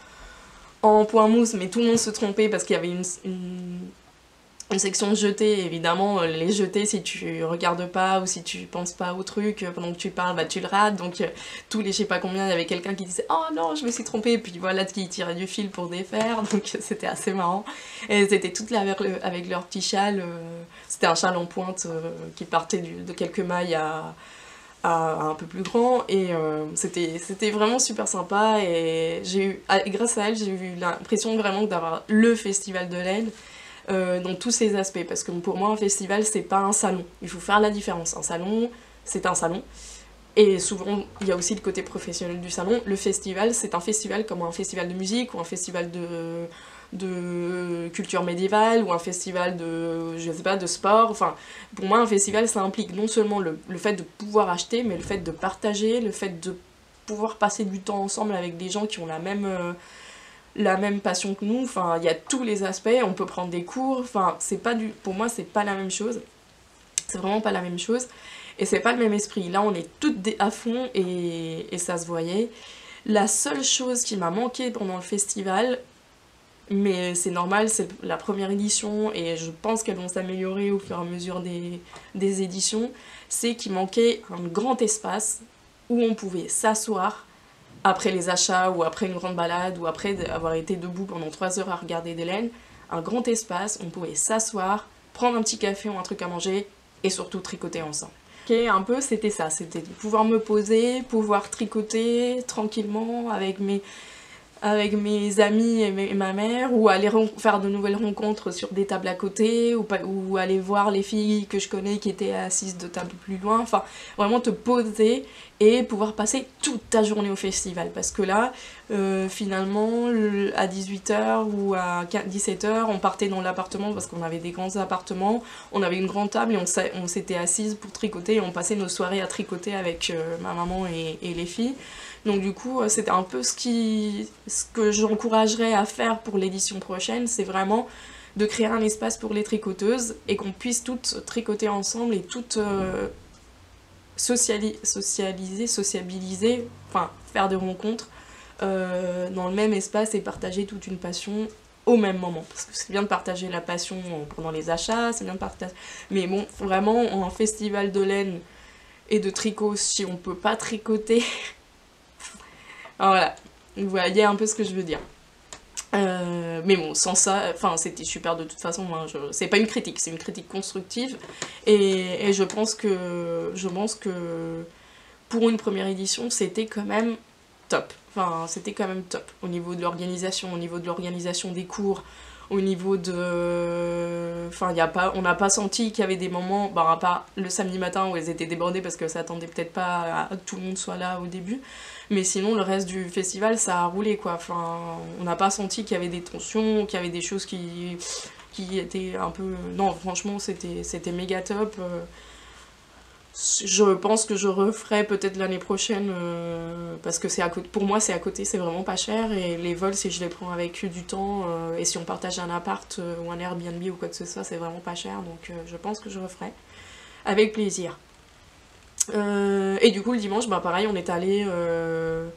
en, en point mousse, mais tout le monde se trompait parce qu'il y avait une, une une section jetés, évidemment, les jetés, si tu regardes pas ou si tu penses pas au truc pendant que tu parles, bah tu le rates, donc euh, tous les je sais pas combien, il y avait quelqu'un qui disait « Oh non, je me suis trompée », et puis voilà, qui tirait du fil pour défaire, donc c'était assez marrant. Et elles étaient toutes là avec, le, avec leur petit châle, euh, c'était un châle en pointe euh, qui partait du, de quelques mailles à, à, à un peu plus grand, et euh, c'était c'était vraiment super sympa, et j'ai eu, grâce à elle, j'ai eu l'impression vraiment d'avoir le festival de laine, Euh, dans tous ces aspects, parce que pour moi un festival c'est pas un salon, il faut faire la différence, un salon c'est un salon, et souvent il y a aussi le côté professionnel du salon. Le festival c'est un festival comme un festival de musique ou un festival de, de culture médiévale ou un festival de, je sais pas, de sport, enfin pour moi un festival ça implique non seulement le, le fait de pouvoir acheter, mais le fait de partager, le fait de pouvoir passer du temps ensemble avec des gens qui ont la même... Euh, la même passion que nous, enfin il y a tous les aspects, on peut prendre des cours, enfin c'est pas du, pour moi c'est pas la même chose, c'est vraiment pas la même chose, et c'est pas le même esprit. Là on est toutes à fond et, et ça se voyait. La seule chose qui m'a manqué pendant le festival, mais c'est normal, c'est la première édition et je pense qu'elles vont s'améliorer au fur et à mesure des, des éditions, c'est qu'il manquait un grand espace où on pouvait s'asseoir après les achats ou après une grande balade ou après avoir été debout pendant trois heures à regarder des laines, un grand espace, on pouvait s'asseoir, prendre un petit café ou un truc à manger et surtout tricoter ensemble. Okay, un peu c'était ça, c'était de pouvoir me poser, pouvoir tricoter tranquillement avec mes, avec mes amis et, mes, et ma mère, ou aller faire de nouvelles rencontres sur des tables à côté, ou, pas, ou aller voir les filles que je connais qui étaient assises de tables plus loin, enfin vraiment te poser et pouvoir passer toute ta journée au festival, parce que là euh, finalement le, à dix-huit heures ou à dix-sept heures on partait dans l'appartement parce qu'on avait des grands appartements, on avait une grande table et on, on s'était assises pour tricoter et on passait nos soirées à tricoter avec euh, ma maman et, et les filles. Donc du coup c'était un peu ce, qui, ce que j'encouragerais à faire pour l'édition prochaine, c'est vraiment de créer un espace pour les tricoteuses et qu'on puisse toutes tricoter ensemble et toutes euh, sociali socialiser, sociabiliser, enfin faire des rencontres euh, dans le même espace et partager toute une passion au même moment. Parce que c'est bien de partager la passion pendant les achats, c'est bien de partager... Mais bon, vraiment, en festival de laine et de tricot, si on peut pas tricoter... Alors voilà, vous voyez un peu ce que je veux dire. Euh, mais bon, sans ça, enfin c'était super de toute façon, hein, je... c'est pas une critique, c'est une critique constructive, et, et je pense que je pense que pour une première édition, c'était quand même top, enfin c'était quand même top, au niveau de l'organisation, au niveau de l'organisation des cours, au niveau de... Enfin, y a pas... on n'a pas senti qu'il y avait des moments, bah, à part le samedi matin où elles étaient débordées parce que ça attendait peut-être pas à... que tout le monde soit là au début, mais sinon le reste du festival ça a roulé quoi, enfin on n'a pas senti qu'il y avait des tensions, qu'il y avait des choses qui, qui étaient un peu... Non franchement c'était c'était méga top. Je pense que je referai peut-être l'année prochaine euh, parce que c'est à côté, pour moi c'est à côté, c'est vraiment pas cher, et les vols si je les prends avec du temps euh, et si on partage un appart euh, ou un Airbnb ou quoi que ce soit, c'est vraiment pas cher, donc euh, je pense que je referai avec plaisir. Euh, et du coup le dimanche, bah pareil, on est allé, euh,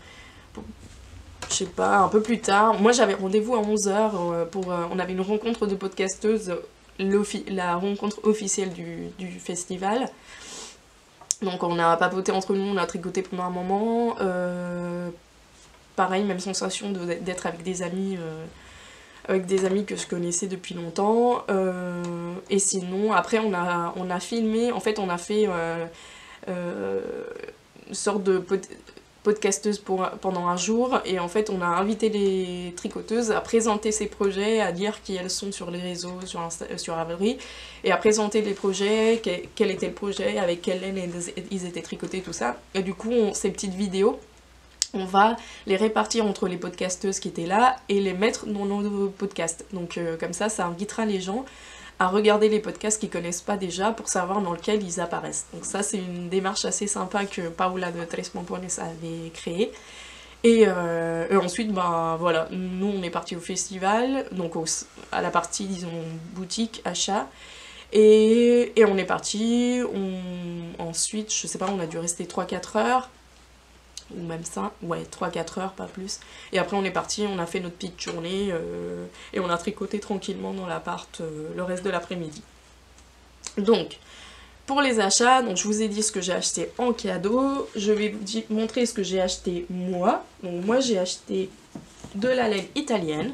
je sais pas, un peu plus tard. Moi j'avais rendez-vous à onze heures euh, pour, euh, on avait une rencontre de podcasteuses, la rencontre officielle du, du festival. Donc on a papoté entre nous, on a tricoté pendant un moment. Euh, pareil, même sensation d'être avec des amis, euh, avec des amis que je connaissais depuis longtemps. Euh, et sinon, après on a, on a filmé, en fait on a fait euh, euh, une sorte de pod podcasteuse pour, pendant un jour, et en fait on a invité les tricoteuses à présenter ces projets, à dire qui elles sont sur les réseaux, sur, Insta, sur Ravelry, et à présenter les projets, quel, quel était le projet, avec quelle laine ils étaient tricotés, tout ça. Et du coup on, ces petites vidéos, on va les répartir entre les podcasteuses qui étaient là et les mettre dans nos podcasts. Donc euh, comme ça, ça invitera les gens à regarder les podcasts qu'ils connaissent pas déjà pour savoir dans lequel ils apparaissent. Donc ça c'est une démarche assez sympa que Paula de Tres Pompones avait créée. Et, euh, et ensuite, ben voilà, nous on est parti au festival, donc au, à la partie disons boutique, achat, et, et on est parti, on, ensuite je sais pas, on a dû rester trois quatre heures, ou même ça, ouais, trois quatre heures, pas plus. Et après on est parti, on a fait notre petite journée, euh, et on a tricoté tranquillement dans l'appart euh, le reste de l'après-midi. Donc, pour les achats, donc je vous ai dit ce que j'ai acheté en cadeau, je vais vous montrer ce que j'ai acheté moi. Donc moi j'ai acheté de la laine italienne,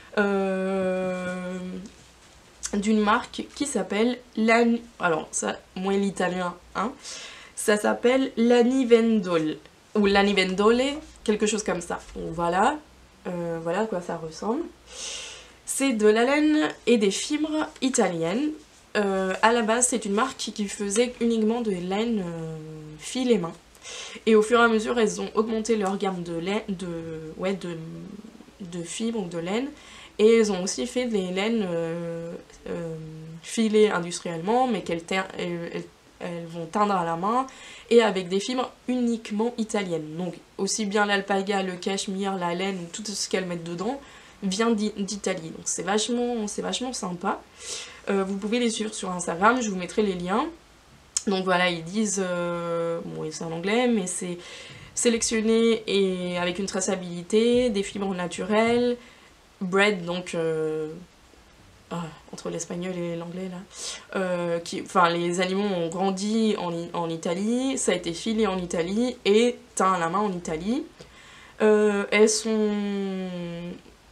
euh, d'une marque qui s'appelle Lani... Alors ça, moi l'italien, hein, ça s'appelle Lani Vendole. Ou Lani Vendole, quelque chose comme ça. Donc voilà, euh, voilà à quoi ça ressemble. C'est de la laine et des fibres italiennes. Euh, à la base, c'est une marque qui, qui faisait uniquement de laine euh, fil et main. Et au fur et à mesure, elles ont augmenté leur gamme de laine, de, ouais, de, de fibres ou de laine. Et elles ont aussi fait des laines euh, euh, filées industriellement, mais qu'elles elles, elles vont teindre à la main, et avec des fibres uniquement italiennes. Donc aussi bien l'alpaga, le cachemire, la laine, tout ce qu'elles mettent dedans vient d'Italie. Donc c'est vachement, c'est vachement sympa. Euh, vous pouvez les suivre sur Instagram, je vous mettrai les liens. Donc voilà, ils disent, euh, bon c'est en anglais, mais c'est sélectionné et avec une traçabilité, des fibres naturelles, bred, donc euh, oh, entre l'espagnol et l'anglais là, euh, qui, enfin les animaux ont grandi en, en Italie, ça a été filé en Italie et teint à la main en Italie. Euh, elles sont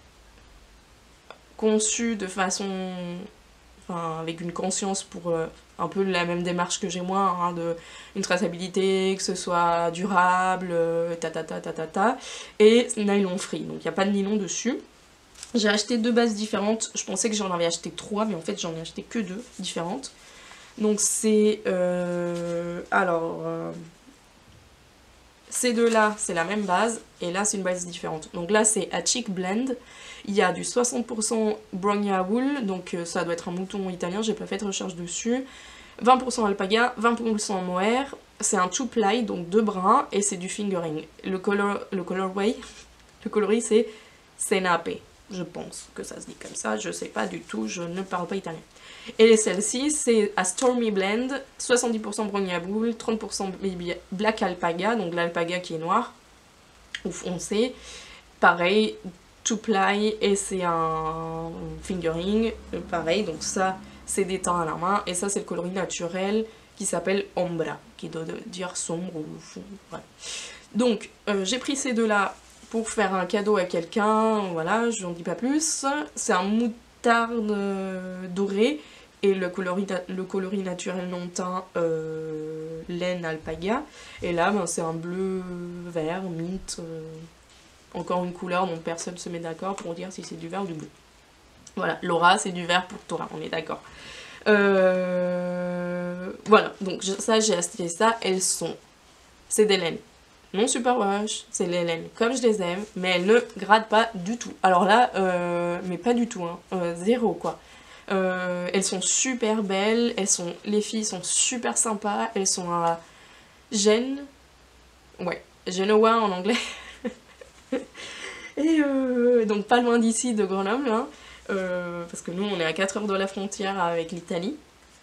conçues de façon, enfin avec une conscience pour euh, un peu la même démarche que j'ai moi, hein, de une traçabilité, que ce soit durable, euh, ta ta ta ta ta ta, et nylon free, donc il n'y a pas de nylon dessus. J'ai acheté deux bases différentes, je pensais que j'en avais acheté trois, mais en fait j'en ai acheté que deux différentes. Donc c'est... Euh, alors... Euh, ces deux-là, c'est la même base, et là c'est une base différente. Donc là c'est à Cheek Blend, il y a du soixante pour cent Brogna Wool, donc euh, ça doit être un mouton italien, j'ai pas fait de recherche dessus. vingt pour cent alpaga, vingt pour cent mohair, c'est un two ply, donc deux brins, et c'est du fingering. Le color, le colorway, le coloris c'est Senape, je pense que ça se dit comme ça, je sais pas du tout, je ne parle pas italien. Et celle-ci, c'est à Stormy Blend, soixante-dix pour cent Brogna Wool, trente pour cent Black Alpaga, donc l'alpaga qui est noir, ou foncé. Pareil, two ply, et c'est un fingering, pareil, donc ça, c'est des teints à la main, et ça, c'est le coloris naturel qui s'appelle Ombra, qui doit dire sombre ou fou, voilà. Donc, euh, j'ai pris ces deux-là pour faire un cadeau à quelqu'un, voilà, je n'en dis pas plus. C'est un moutarde euh, doré, et le coloris, le coloris naturel non teint euh, laine alpaga. Et là, ben, c'est un bleu vert, mint, euh, encore une couleur dont personne ne se met d'accord pour dire si c'est du vert ou du bleu. Voilà, Laura, c'est du vert pour toi, on est d'accord. Euh, voilà, donc ça, j'ai acheté ça, elles sont... C'est des laines. Non superwash, c'est les laines comme je les aime, mais elles ne grattent pas du tout. Alors là, euh, mais pas du tout, hein, euh, zéro quoi. Euh, elles sont super belles, elles sont, les filles sont super sympas, elles sont à Gênes, ouais, Genoa en anglais. Et euh, donc pas loin d'ici, de Grenoble, hein, euh, parce que nous on est à quatre heures de la frontière avec l'Italie.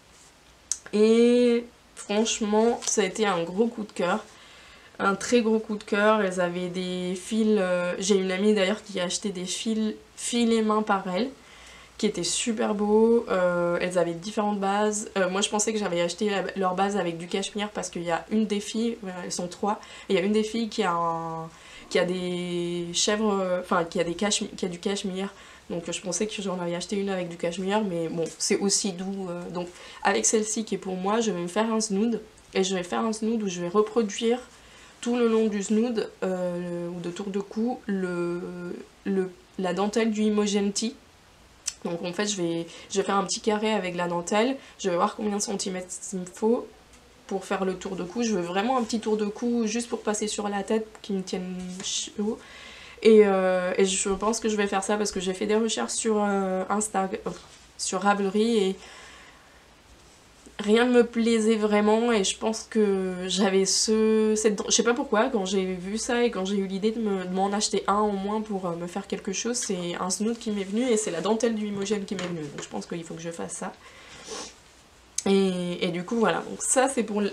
Et franchement, ça a été un gros coup de cœur. Un très gros coup de cœur, elles avaient des fils, euh, j'ai une amie d'ailleurs qui a acheté des fils filés main par elle, qui étaient super beaux, euh, elles avaient différentes bases, euh, moi je pensais que j'avais acheté la, leur base avec du cachemire parce qu'il y a une des filles, euh, elles sont trois, et il y a une des filles qui a, un, qui a des chèvres, enfin qui a, des cachemire, qui a du cachemire, donc je pensais que j'en avais acheté une avec du cachemire, mais bon c'est aussi doux, euh, donc avec celle-ci qui est pour moi, je vais me faire un snood, et je vais faire un snood où je vais reproduire tout le long du snood euh, ou de tour de cou le, le, la dentelle du Imogenti. Donc en fait je vais, je vais faire un petit carré avec la dentelle, je vais voir combien de centimètres il me faut pour faire le tour de cou. Je veux vraiment un petit tour de cou juste pour passer sur la tête qui me tienne chaud. Et, euh, et je pense que je vais faire ça parce que j'ai fait des recherches sur euh, Instagram, euh, sur Ravelry, et rien ne me plaisait vraiment, et je pense que j'avais ce... Cette, je sais pas pourquoi, quand j'ai vu ça et quand j'ai eu l'idée de m'en acheter un au moins pour euh, me faire quelque chose, c'est un snood qui m'est venu et c'est la dentelle du Imogen qui m'est venue. Donc je pense qu'il faut que je fasse ça. Et, et du coup voilà, donc ça c'est pour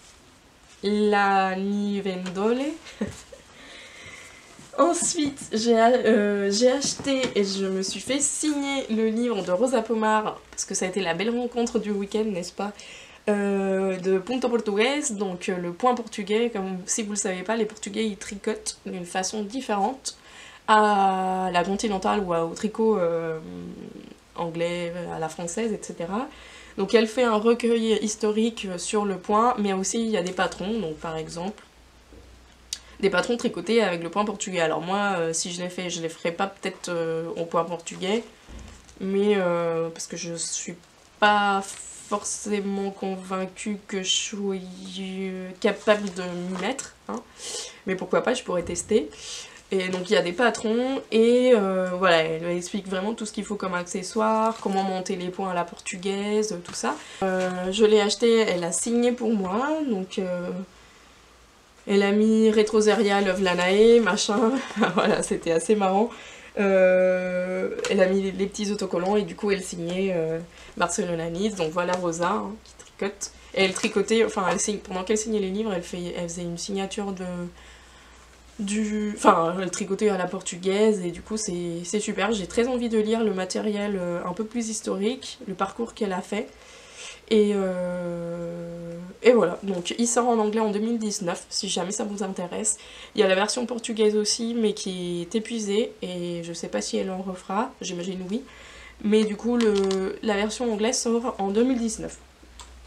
la Nivendole. Ensuite, j'ai euh, acheté et je me suis fait signer le livre de Rosa Pomar, parce que ça a été la belle rencontre du week-end, n'est-ce pas, euh, de Punto Português, donc euh, le point portugais. Comme si vous le savez pas, les Portugais ils tricotent d'une façon différente à la continentale ou au tricot euh, anglais, à la française, et cetera. Donc elle fait un recueil historique sur le point, mais aussi il y a des patrons, donc par exemple des patrons tricotés avec le point portugais. Alors moi, euh, si je les fais, je les ferai pas peut-être euh, au point portugais, mais euh, parce que je suis pas forcément convaincue que je suis capable de m'y mettre, hein. Mais pourquoi pas, je pourrais tester. Et donc il y a des patrons, et euh, voilà, elle explique vraiment tout ce qu'il faut comme accessoire, comment monter les points à la portugaise, tout ça. Euh, je l'ai acheté, elle a signé pour moi, donc... Euh, elle a mis Retroseria Love Lanae, machin, voilà, c'était assez marrant. Euh, elle a mis les, les petits autocollants et du coup elle signait euh, Barcelona Nice, donc voilà Rosa hein, qui tricote. Et elle tricotait, enfin elle signe, pendant qu'elle signait les livres, elle, fait, elle faisait une signature de... du, enfin elle tricotait à la portugaise, et du coup c'est super. J'ai très envie de lire le matériel euh, un peu plus historique, le parcours qu'elle a fait. Et, euh, et voilà, donc il sort en anglais en deux mille dix-neuf, si jamais ça vous intéresse. Il y a la version portugaise aussi, mais qui est épuisée, et je sais pas si elle en refera, j'imagine oui. Mais du coup, le, la version anglaise sort en deux mille dix-neuf.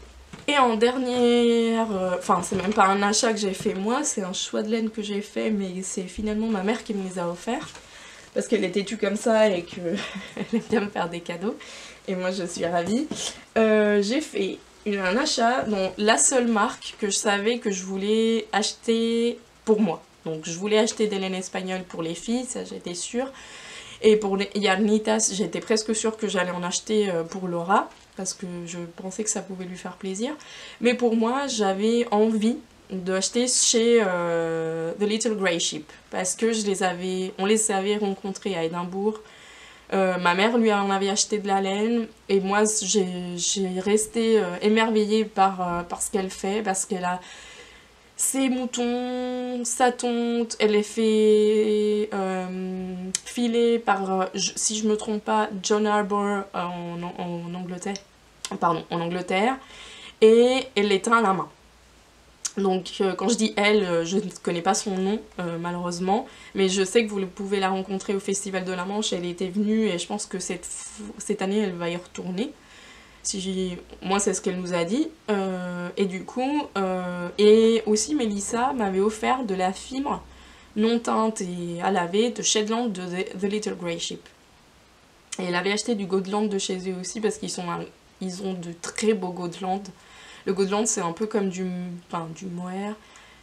Et en dernière, euh, enfin c'est même pas un achat que j'ai fait moi, c'est un choix de laine que j'ai fait, mais c'est finalement ma mère qui me les a offerts. Parce qu'elle est têtue comme ça et qu'elle aime bien me faire des cadeaux. Et moi je suis ravie. Euh, j'ai fait une, un achat dont la seule marque que je savais que je voulais acheter pour moi. Donc je voulais acheter des laines espagnoles pour les filles, ça j'étais sûre. Et pour les Yarnitas, j'étais presque sûre que j'allais en acheter pour Laura, parce que je pensais que ça pouvait lui faire plaisir. Mais pour moi, j'avais envie d'acheter chez euh, The Little Grey Sheep, parce que je les avais, on les avait rencontrés à Édimbourg. Euh, ma mère lui en avait acheté de la laine, et moi j'ai resté euh, émerveillée par, euh, par ce qu'elle fait, parce qu'elle a ses moutons, sa tonte, elle est fait euh, filer par, euh, je, si je me trompe pas, John Arbor en, en, en Angleterre, pardon, en Angleterre, et elle les teint à la main. Donc euh, quand je dis elle, euh, je ne connais pas son nom euh, malheureusement, mais je sais que vous pouvez la rencontrer au Festival de la Manche, elle était venue et je pense que cette, cette année elle va y retourner. Si moi c'est ce qu'elle nous a dit, euh, et du coup, euh, et aussi Mélissa m'avait offert de la fibre non teinte et à laver de Shetland de The, The Little Grey Sheep. Et elle avait acheté du Gotland de chez eux aussi parce qu'ils sont un, ils ont de très beaux Gotland. Le Gotland c'est un peu comme du, enfin, du mohair.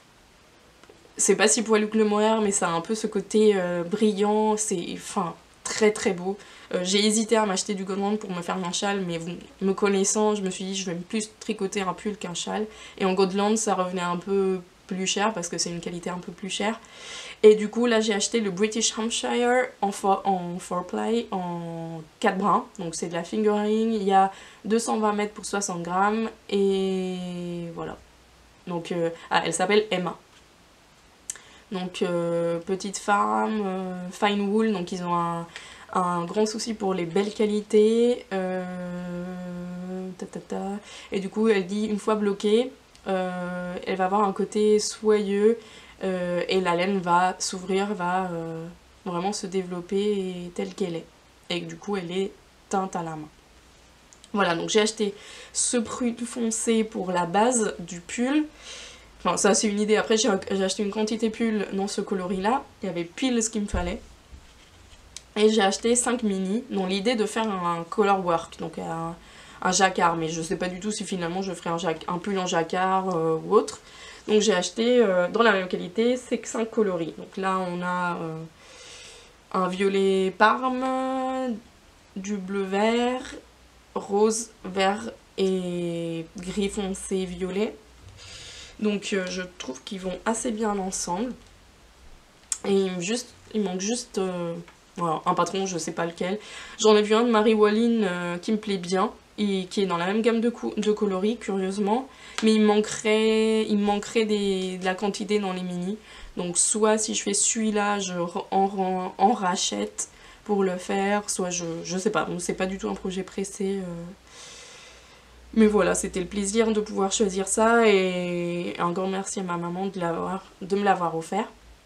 C'est pas si poilu que le mohair, mais ça a un peu ce côté euh, brillant, c'est enfin très très beau. Euh, j'ai hésité à m'acheter du Gotland pour me faire un châle, mais vous, me connaissant, je me suis dit je vais plus tricoter un pull qu'un châle. Et en Gotland, ça revenait un peu plus cher parce que c'est une qualité un peu plus chère. Et du coup, là, j'ai acheté le British Hampshire en four, en four ply en quatre brins. Donc c'est de la fingering. Il y a deux cent vingt mètres pour soixante grammes. Et voilà. Donc, euh, ah, elle s'appelle Emma. Donc, euh, petite femme, euh, fine wool. Donc, ils ont un... un grand souci pour les belles qualités, euh, ta, ta, ta. Et du coup elle dit une fois bloquée, euh, elle va avoir un côté soyeux euh, et la laine va s'ouvrir, va euh, vraiment se développer telle qu'elle est. Et du coup elle est teinte à la main. Voilà, donc j'ai acheté ce bruit foncé pour la base du pull. Enfin ça c'est une idée, après j'ai acheté une quantité pull dans ce coloris là, il y avait pile ce qu'il me fallait. Et j'ai acheté cinq mini, dont l'idée de faire un color work, donc un, un jacquard, mais je sais pas du tout si finalement je ferai un, un pull en jacquard euh, ou autre. Donc j'ai acheté euh, dans la même qualité, c'est cinq coloris. Donc là on a euh, un violet parme, du bleu vert, rose, vert et gris foncé violet. Donc euh, je trouve qu'ils vont assez bien ensemble. Et il, juste, il manque juste... Euh, Voilà, un patron, je sais pas lequel. J'en ai vu un de Marie Walline euh, qui me plaît bien, et qui est dans la même gamme de, de coloris, curieusement. Mais il manquerait, il manquerait des, de la quantité dans les mini. Donc soit si je fais celui-là, je en, en rachète pour le faire, soit je, je sais pas, c'est pas du tout un projet pressé. Euh... Mais voilà, c'était le plaisir de pouvoir choisir ça, et un grand merci à ma maman de, de me l'avoir offert.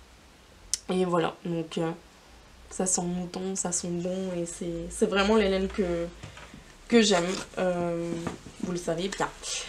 Et voilà, donc... Euh... ça sent mouton, ça sent bon, et c'est vraiment les laines que, que j'aime, euh, vous le savez bien.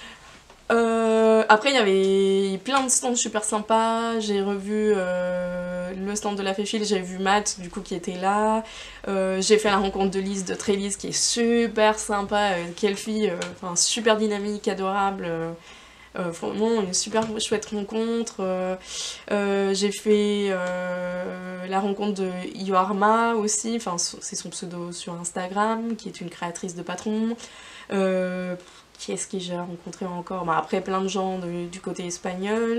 Euh, après il y avait plein de stands super sympas, j'ai revu euh, le stand de la Féfile, j'ai vu Matt du coup qui était là, euh, j'ai fait la rencontre de Lise de Trélise qui est super sympa, euh, quelle fille, euh, enfin super dynamique, adorable. Euh, Euh, vraiment une super chouette rencontre. Euh, euh, j'ai fait euh, la rencontre de Ioarma aussi, enfin c'est son pseudo sur Instagram, qui est une créatrice de patron. Euh, qui est-ce que j'ai rencontré encore? Bah, après plein de gens de, du côté espagnol.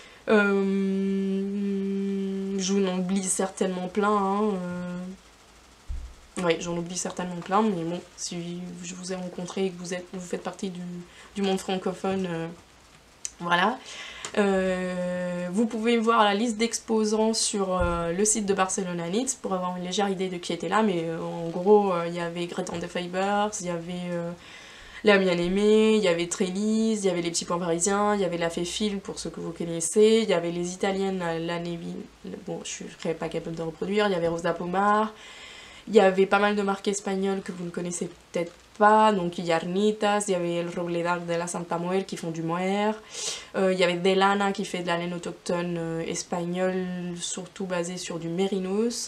Euh, j'en oublie certainement plein. Hein, euh... Oui, j'en oublie certainement plein, mais bon, si je vous ai rencontré et que vous, êtes, vous faites partie du, du monde francophone, euh, voilà. Euh, vous pouvez voir la liste d'exposants sur euh, le site de Barcelona Knits pour avoir une légère idée de qui était là, mais euh, en gros, il euh, y avait Greta and the Fibers, il y avait euh, La Bien-Aimée, il y avait Trélise, il y avait Les Petits Points Parisiens, il y avait La Féfile pour ceux que vous connaissez, il y avait les Italiennes, La Navy, bon, je ne serais pas capable de reproduire, il y avait Rosa Pomar, il y avait pas mal de marques espagnoles que vous ne connaissez peut-être pas, donc Yarnitas, il y avait El Robledal de la Santa Muerte qui font du mohair, euh, il y avait Delana qui fait de la laine autochtone euh, espagnole, surtout basée sur du mérinos.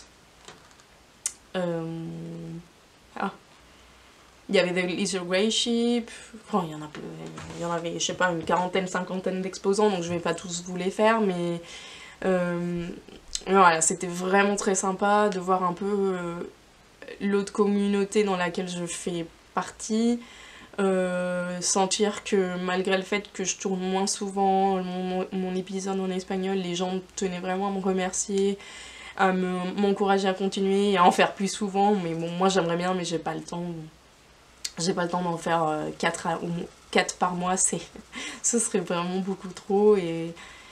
Euh... Ah. Il y avait The Lizard Grey Sheep, oh, il y en a, il y en avait, je sais pas, une quarantaine, cinquantaine d'exposants, donc je vais pas tous vous les faire, mais euh, voilà, c'était vraiment très sympa de voir un peu euh, l'autre communauté dans laquelle je fais partie, euh, sentir que malgré le fait que je tourne moins souvent mon, mon épisode en espagnol, les gens tenaient vraiment à me remercier, à m'encourager à continuer et à en faire plus souvent, mais bon, moi j'aimerais bien, mais j'ai pas le temps. J'ai pas le temps d'en faire quatre par mois, c'est ce serait vraiment beaucoup trop. Et...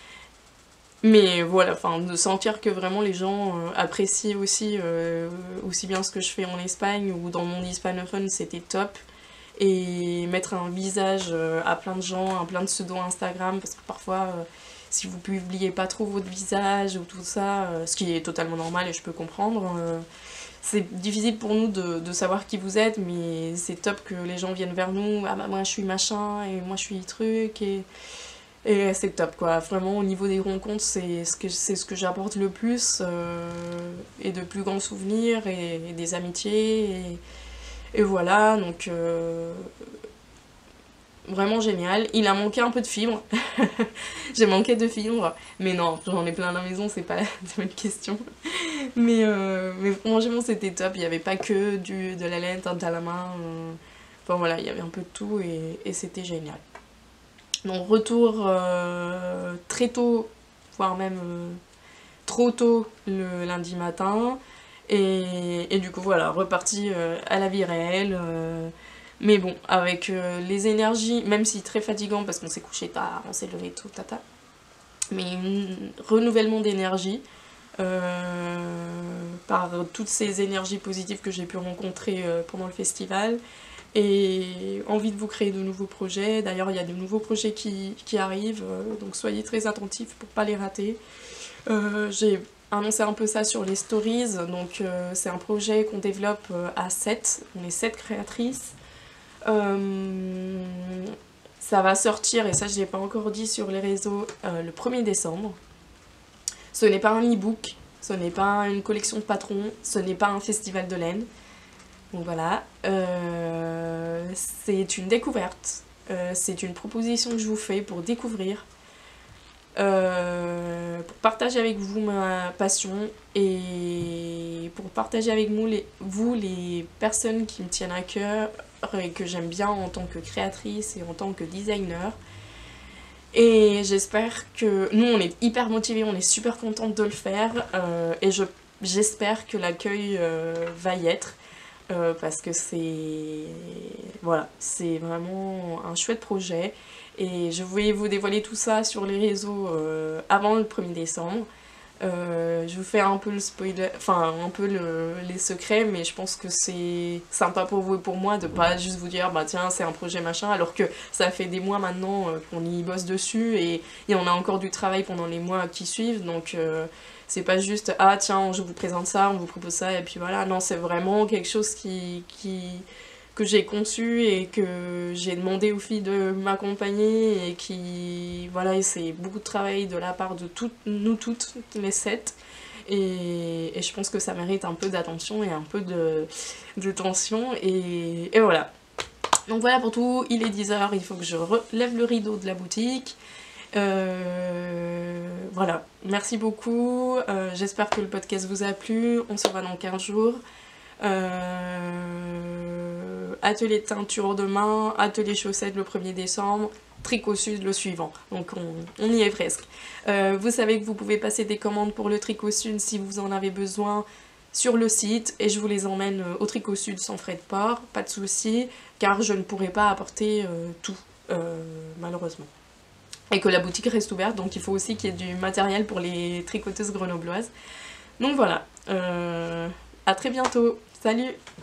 Mais voilà, enfin, de sentir que vraiment les gens euh, apprécient aussi, euh, aussi bien ce que je fais en Espagne ou dans mon hispanophone, c'était top. Et mettre un visage euh, à plein de gens, à plein de pseudos Instagram, parce que parfois, euh, si vous publiez pas trop votre visage ou tout ça, euh, ce qui est totalement normal et je peux comprendre, euh, c'est difficile pour nous de, de savoir qui vous êtes, mais c'est top que les gens viennent vers nous. Ah bah moi je suis machin, et moi je suis truc, et, et c'est top quoi. Vraiment au niveau des rencontres, c'est ce que, c'est ce que j'apporte le plus, euh, et de plus grands souvenirs, et, et des amitiés, et, et voilà, donc euh, vraiment génial. Il a manqué un peu de fibres, j'ai manqué de fibres, mais non, j'en ai plein à la maison, c'est pas une question. Mais, euh, mais franchement c'était top, il n'y avait pas que du, de la laine teinte à la main, euh, enfin voilà, il y avait un peu de tout et, et c'était génial. Donc retour euh, très tôt, voire même euh, trop tôt le lundi matin, et, et du coup voilà, reparti euh, à la vie réelle, euh, mais bon, avec euh, les énergies, même si très fatigant parce qu'on s'est couché tard, on s'est levé tout, tata, mais un renouvellement d'énergie. Euh, par toutes ces énergies positives que j'ai pu rencontrer euh, pendant le festival, et envie de vous créer de nouveaux projets. D'ailleurs il y a de nouveaux projets qui, qui arrivent, euh, donc soyez très attentifs pour pas les rater. Euh, j'ai annoncé un peu ça sur les stories, donc euh, c'est un projet qu'on développe euh, à sept, on est sept créatrices. Euh, ça va sortir, et ça je l'ai pas encore dit sur les réseaux, euh, le premier décembre. Ce n'est pas un e-book, ce n'est pas une collection de patrons, ce n'est pas un festival de laine. Donc voilà, euh, c'est une découverte, euh, c'est une proposition que je vous fais pour découvrir, euh, pour partager avec vous ma passion et pour partager avec vous les, vous les personnes qui me tiennent à cœur et que j'aime bien en tant que créatrice et en tant que designer. Et j'espère que... Nous, on est hyper motivés, on est super contente de le faire. Euh, et je, j'espère que l'accueil euh, va y être. Euh, parce que c'est... Voilà, c'est vraiment un chouette projet. Et je voulais vous dévoiler tout ça sur les réseaux euh, avant le premier décembre. Euh, je vous fais un peu le spoiler, enfin un peu le, les secrets, mais je pense que c'est sympa pour vous et pour moi de pas juste vous dire bah tiens c'est un projet machin, alors que ça fait des mois maintenant euh, qu'on y bosse dessus et, et on a encore du travail pendant les mois qui suivent, donc euh, c'est pas juste ah tiens je vous présente ça, on vous propose ça et puis voilà, non c'est vraiment quelque chose qui... qui que j'ai conçu et que j'ai demandé aux filles de m'accompagner et qui, voilà, c'est beaucoup de travail de la part de toutes, nous toutes, les sept, et, et je pense que ça mérite un peu d'attention et un peu de, de tension, et, et voilà. Donc voilà pour tout, il est dix heures, il faut que je relève le rideau de la boutique. Euh, voilà, merci beaucoup, euh, j'espère que le podcast vous a plu, on se revoit dans quinze jours. Euh, atelier de teinture demain, atelier chaussettes le premier décembre, tricot sud le suivant, donc on, on y est presque. Euh, vous savez que vous pouvez passer des commandes pour le tricot sud si vous en avez besoin sur le site, et je vous les emmène au tricot sud sans frais de port, pas de souci, car je ne pourrai pas apporter euh, tout, euh, malheureusement. Et que la boutique reste ouverte, donc il faut aussi qu'il y ait du matériel pour les tricoteuses grenobloises. Donc voilà, euh, à très bientôt, salut!